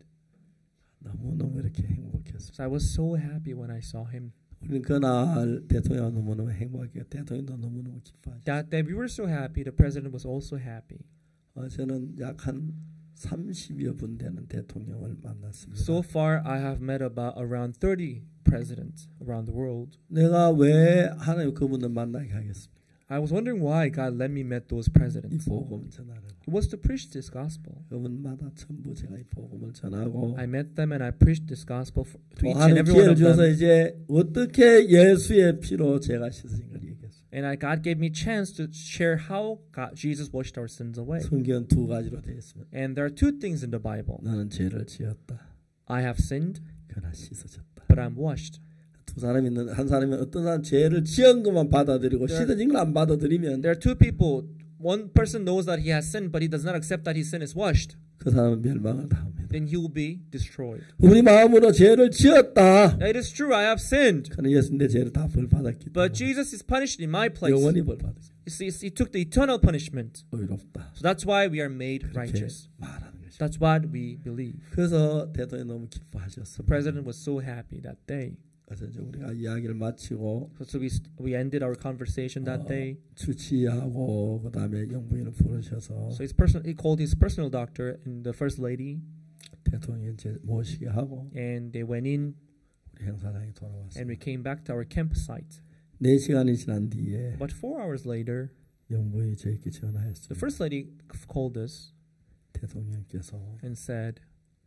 너무 너무 이렇게 행복했습니다. So I was so happy when I saw him. 우리는 그날 대통령 너무 너무 행복했고 대통령도 너무 너무 기뻐하죠. That day we were so happy. The president was also happy. 어, 저는 약 한 삼십여 분 되는 대통령을 만났습니다. So far, I have met about around thirty presidents around the world. 내가 왜 하나님 그분을 만나게 하겠습니까? I was wondering why God let me meet those 이 presidents. 복음 전하라고. It was to preach this gospel. 그분마다 전부 제가 이 복음을 전하고 I met them and I preached this gospel for, to 또 each and 하나님 every one 기회를 of 주어서 them. 이제 어떻게 예수의 피로 제가 씻어진 걸 얘기했어요. And I, God gave me chance to share how God, Jesus washed our sins away. 성경 두 가지로 되어 있습니다. And there are two things in the Bible. 나는 죄를 지었다. I have sinned, 그러나 씻어졌다. but I'm washed. 두 사람이 있는 한 사람이 어떤 사람 죄를 지은 것만 받아들이고 There- 씻어진 걸 안 받아들이면 There are two people. One person knows that he has sinned, but he does not accept that his sin is washed. 그 사람은 멸망을 당합니다. Then he will be destroyed. 우리 마음으로 죄를 지었다. It is true, I have sinned. 그러나 예수님 내 죄를 다 벌받았기 But 때문에 Jesus is punished in my place. 영원히 벌받았어요. You see, he took the eternal punishment. 의롭다. So that's why we are made 그렇게 righteous. 말하는 것이죠. That's what we believe. 그래서 대통령이 너무 The 기뻐하셨습니다. president was so happy that day. 그래서 이제 우리가 이야기를 마치고 So, so we we ended our conversation that 어, day. 주치하고 그다음에 영부인을 부르셔서 So his person he called his personal doctor and the first lady, 대통령이 이제 모시게 하고 and they went in 우리 행사장에 and 돌아왔습니다. we came back to our campsite. 네 시간이 지난 뒤에 But four hours later, 영부인이 저에게 the 전화했습니다. first lady called us 대통령께서 and said,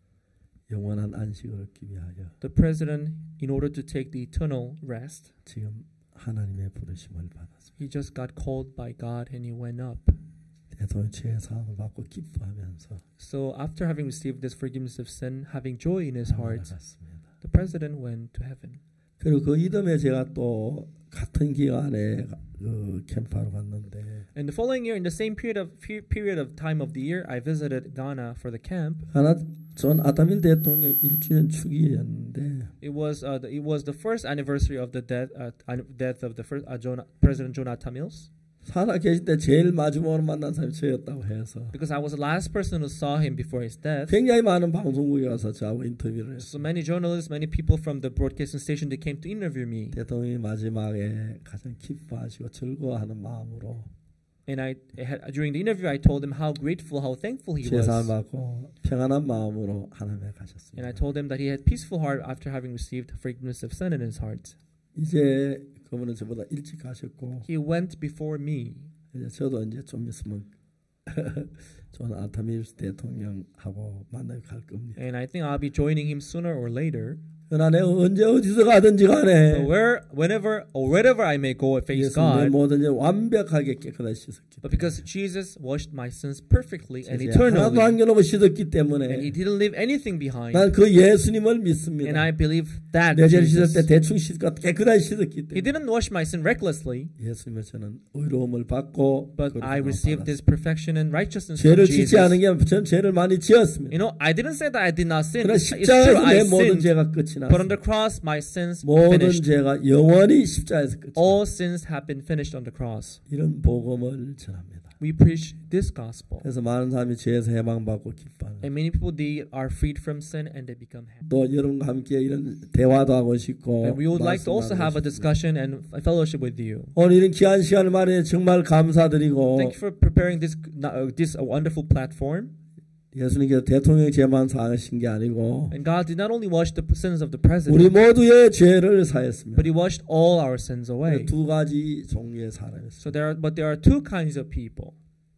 영원한 안식을 얻기 위하여 the president, in order to take the eternal rest, 지금 하나님의 부르심을 받았습니다. he just got called by God and he went up. 대통령 죄 사함을 받고 기뻐하면서 So after having received this forgiveness of sin, having joy in his heart, 나아갔습니다. the president went to heaven. 그리고 그 이듬해 제가 또 같은 기간에 그 캠프하러 갔는데 And the following year, in the same period of fe- period of time of the year, I visited Ghana for the camp. 하나 존 아담일 대통령 일 주년 축일이었는데 It was uh, the, it was the first anniversary of the death uh, an- death of the first uh, Jonah, President Jonathan Mills. 살아 계실 때 제일 마지막으로 만난 사람이 저였다고 해서 Because I was the last person who saw him before his death. 굉장히 많은 방송국에 와서 저하고 인터뷰를 So 했어요. many journalists, many people from the broadcasting station, they came to interview me. 대통령이 마지막에 가장 기뻐하시고 즐거워하는 마음으로 And I had, during the interview, I told him how grateful, how thankful he was. 제사를 받고 평안한 마음으로 하나님에 가셨습니다. And I told him that he had peaceful heart after having received forgiveness of sin in his heart. 이제 그분은 저보다 일찍 가셨고 He went before me. 이제 저도 이제 좀 있으면 저는 아타밀스 대통령하고 만나러 갈 겁니다. And I think I'll be joining him sooner or later. 그러나 내가 언제 어디서 가든지 So 간에 where, whenever or wherever I may go and face 예수 내 God, 모든 죄 완벽하게 깨끗하게 씻었기 but 때문에 because Jesus washed my sins perfectly and 이제 하나도 eternally, 남겨놓고 씻었기 and 때문에 He didn't leave anything behind, 난 그 예수님을 and 믿습니다. I believe that 내 죄를 씻을 Jesus, 때 대충 씻고 깨끗하게 씻었기 He 때문에 didn't wash my sin recklessly, 예수님을 저는 의로움을 받고 but I 거룩함을 received 받았습니다. this perfection and righteousness from 죄를 짓지 않은 Jesus. 게 아니라 전 죄를 많이 지었습니다. You know, I didn't say that I did not sin. 그러나 It's, it's true, 십자가에서 I 내 모든 sinned. 죄가 끝이 Put on the 났습니다. cross, my sins 모든 finished. 죄가 영원히 십자가에서 끝이 All sins have been finished on the cross. 이런 복음을 전합니다. We preach this gospel. 그래서 많은 사람이 죄에서 해방받고 기뻐하는. And many people, they are freed from sin and they become happy. 또 여러분과 함께 이런 대화도 하고 싶고 And we would like to also have a 말씀도 하고 싶습니다. discussion and a fellowship with you. 오늘 이런 귀한 시간을 마련해 정말 감사드리고 Thank you for preparing this uh, this wonderful platform. 예수님께서 대통령 죄만 사하신 게 아니고 And God did not only wash the sins of the 우리 president, 모두의 죄를 사했습니다. but He washed all our sins away. 두 가지 종류의 사람이었습니다. So there are, but there are two kinds of people.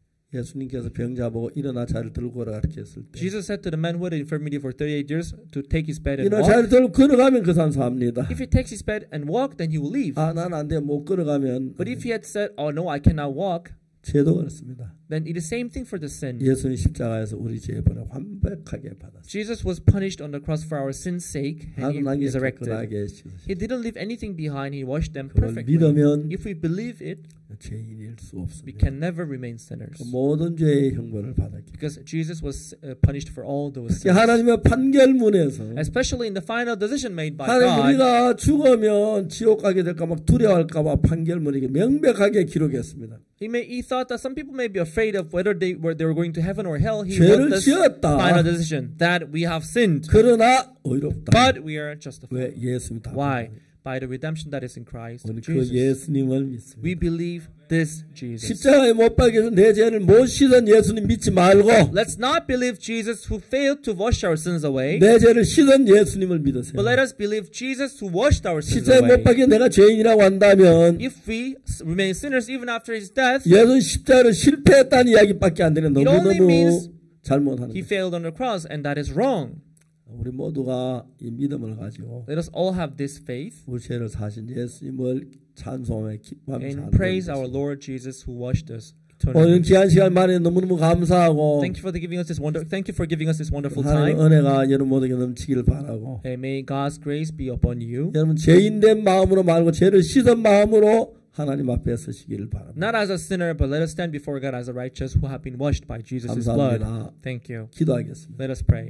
예수님께서 병자 보고 일어나 자리를 들고 오라 이렇게 했을 때 Jesus said to the man who had infirmity for thirty-eight years to take his bed and 일어나 walk. 자리를 들고 걸어가면 그 사람 삽니다. If he takes his bed and walk, then he will leave. 아, 난 안 돼. 못 걸어가면 But if he had said, "Oh no, I cannot walk," 죄도 그렇습니다. then it is the same thing for the sin. 예수님 십자가에서 우리 죄의 벌을 완벽하게 받았습니다. Jesus was punished on the cross for our sin's sake, and he 하나님께 resurrected. 깨끗하게 씻으시고 He didn't leave anything behind. He washed them 그걸 perfectly. 믿으면 If we believe it, 죄인일 수 we 없습니다. can never remain sinners. 그 모든 죄의 형벌을 받았기 Because Jesus was uh, punished for all those 특히 sins. 하나님의 판결문에서 Especially in the final decision made by 하나님 God. 우리가 죽으면 지옥 가게 될까 봐 두려워할까 봐 판결문에 명백하게 기록했습니다. He may he thought that some people may be afraid of whether they were they were going to heaven or hell. He 죄를 wrote this 지었다. final decision that we have sinned, 그러나 의롭다. but we are 왜 justified. 예수님 다 Why? By the redemption that is in Christ 우리 그 Jesus. 예수님을 We 믿습니다. believe this Jesus. 십자가에 못 박혀서 내 죄를 못 씻은 예수님 믿지 말고 Let's not believe Jesus who failed to wash our sins away, 내 죄를 씻은 예수님을 믿으세요. but let us believe Jesus who washed our sins 십자가에 못 away. 박혀 내가 죄인이라고 한다면 If we s- remain sinners even after his death, 예수는 십자가를 실패했다는 이야기밖에 안 되는 It only 너무너무 means 잘못하는 he 거예요. failed on the cross, and that is wrong. 우리 모두가 이 믿음을 가지고 Let us all have this faith 우리 죄를 사신 예수님을 찬송하며 기뻐하며 and 사는 praise our 것입니다. Lord Jesus who washed us 오늘 eternally. 귀한 시간 만에 너무너무 감사하고 Thank you for the giving us this wonder. Thank you for giving us this wonderful 하나님의 time. 은혜가 여러분 모두에게 넘치길 바라고 And may God's grace be upon you, 여러분 죄인된 마음으로 말고 죄를 씻은 마음으로 하나님 앞에 서시기를 바랍니다. not as a sinner, but let us stand before God as a righteous who have been washed by Jesus' blood. 감사합니다. Thank you. 기도하겠습니다. Let us pray.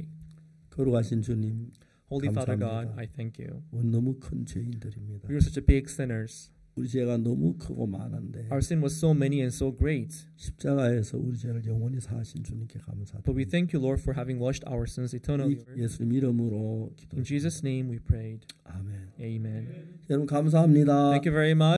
거룩하신 주님, Holy Father 감사합니다. God, I thank you. 우리 너무 큰 죄인들입니다. We are such a big sinners. 우리 죄가 너무 크고 많은데 Our sin was so many and so great. 십자가에서 우리 죄를 영원히 사하신 주님께 But we 감사드립니다. thank you, Lord, for having washed our sins eternally. 이 예수님 이름으로 In Jesus' 기도드립니다. name we prayed. 아멘. Amen. 여러분 감사합니다. Thank you very much.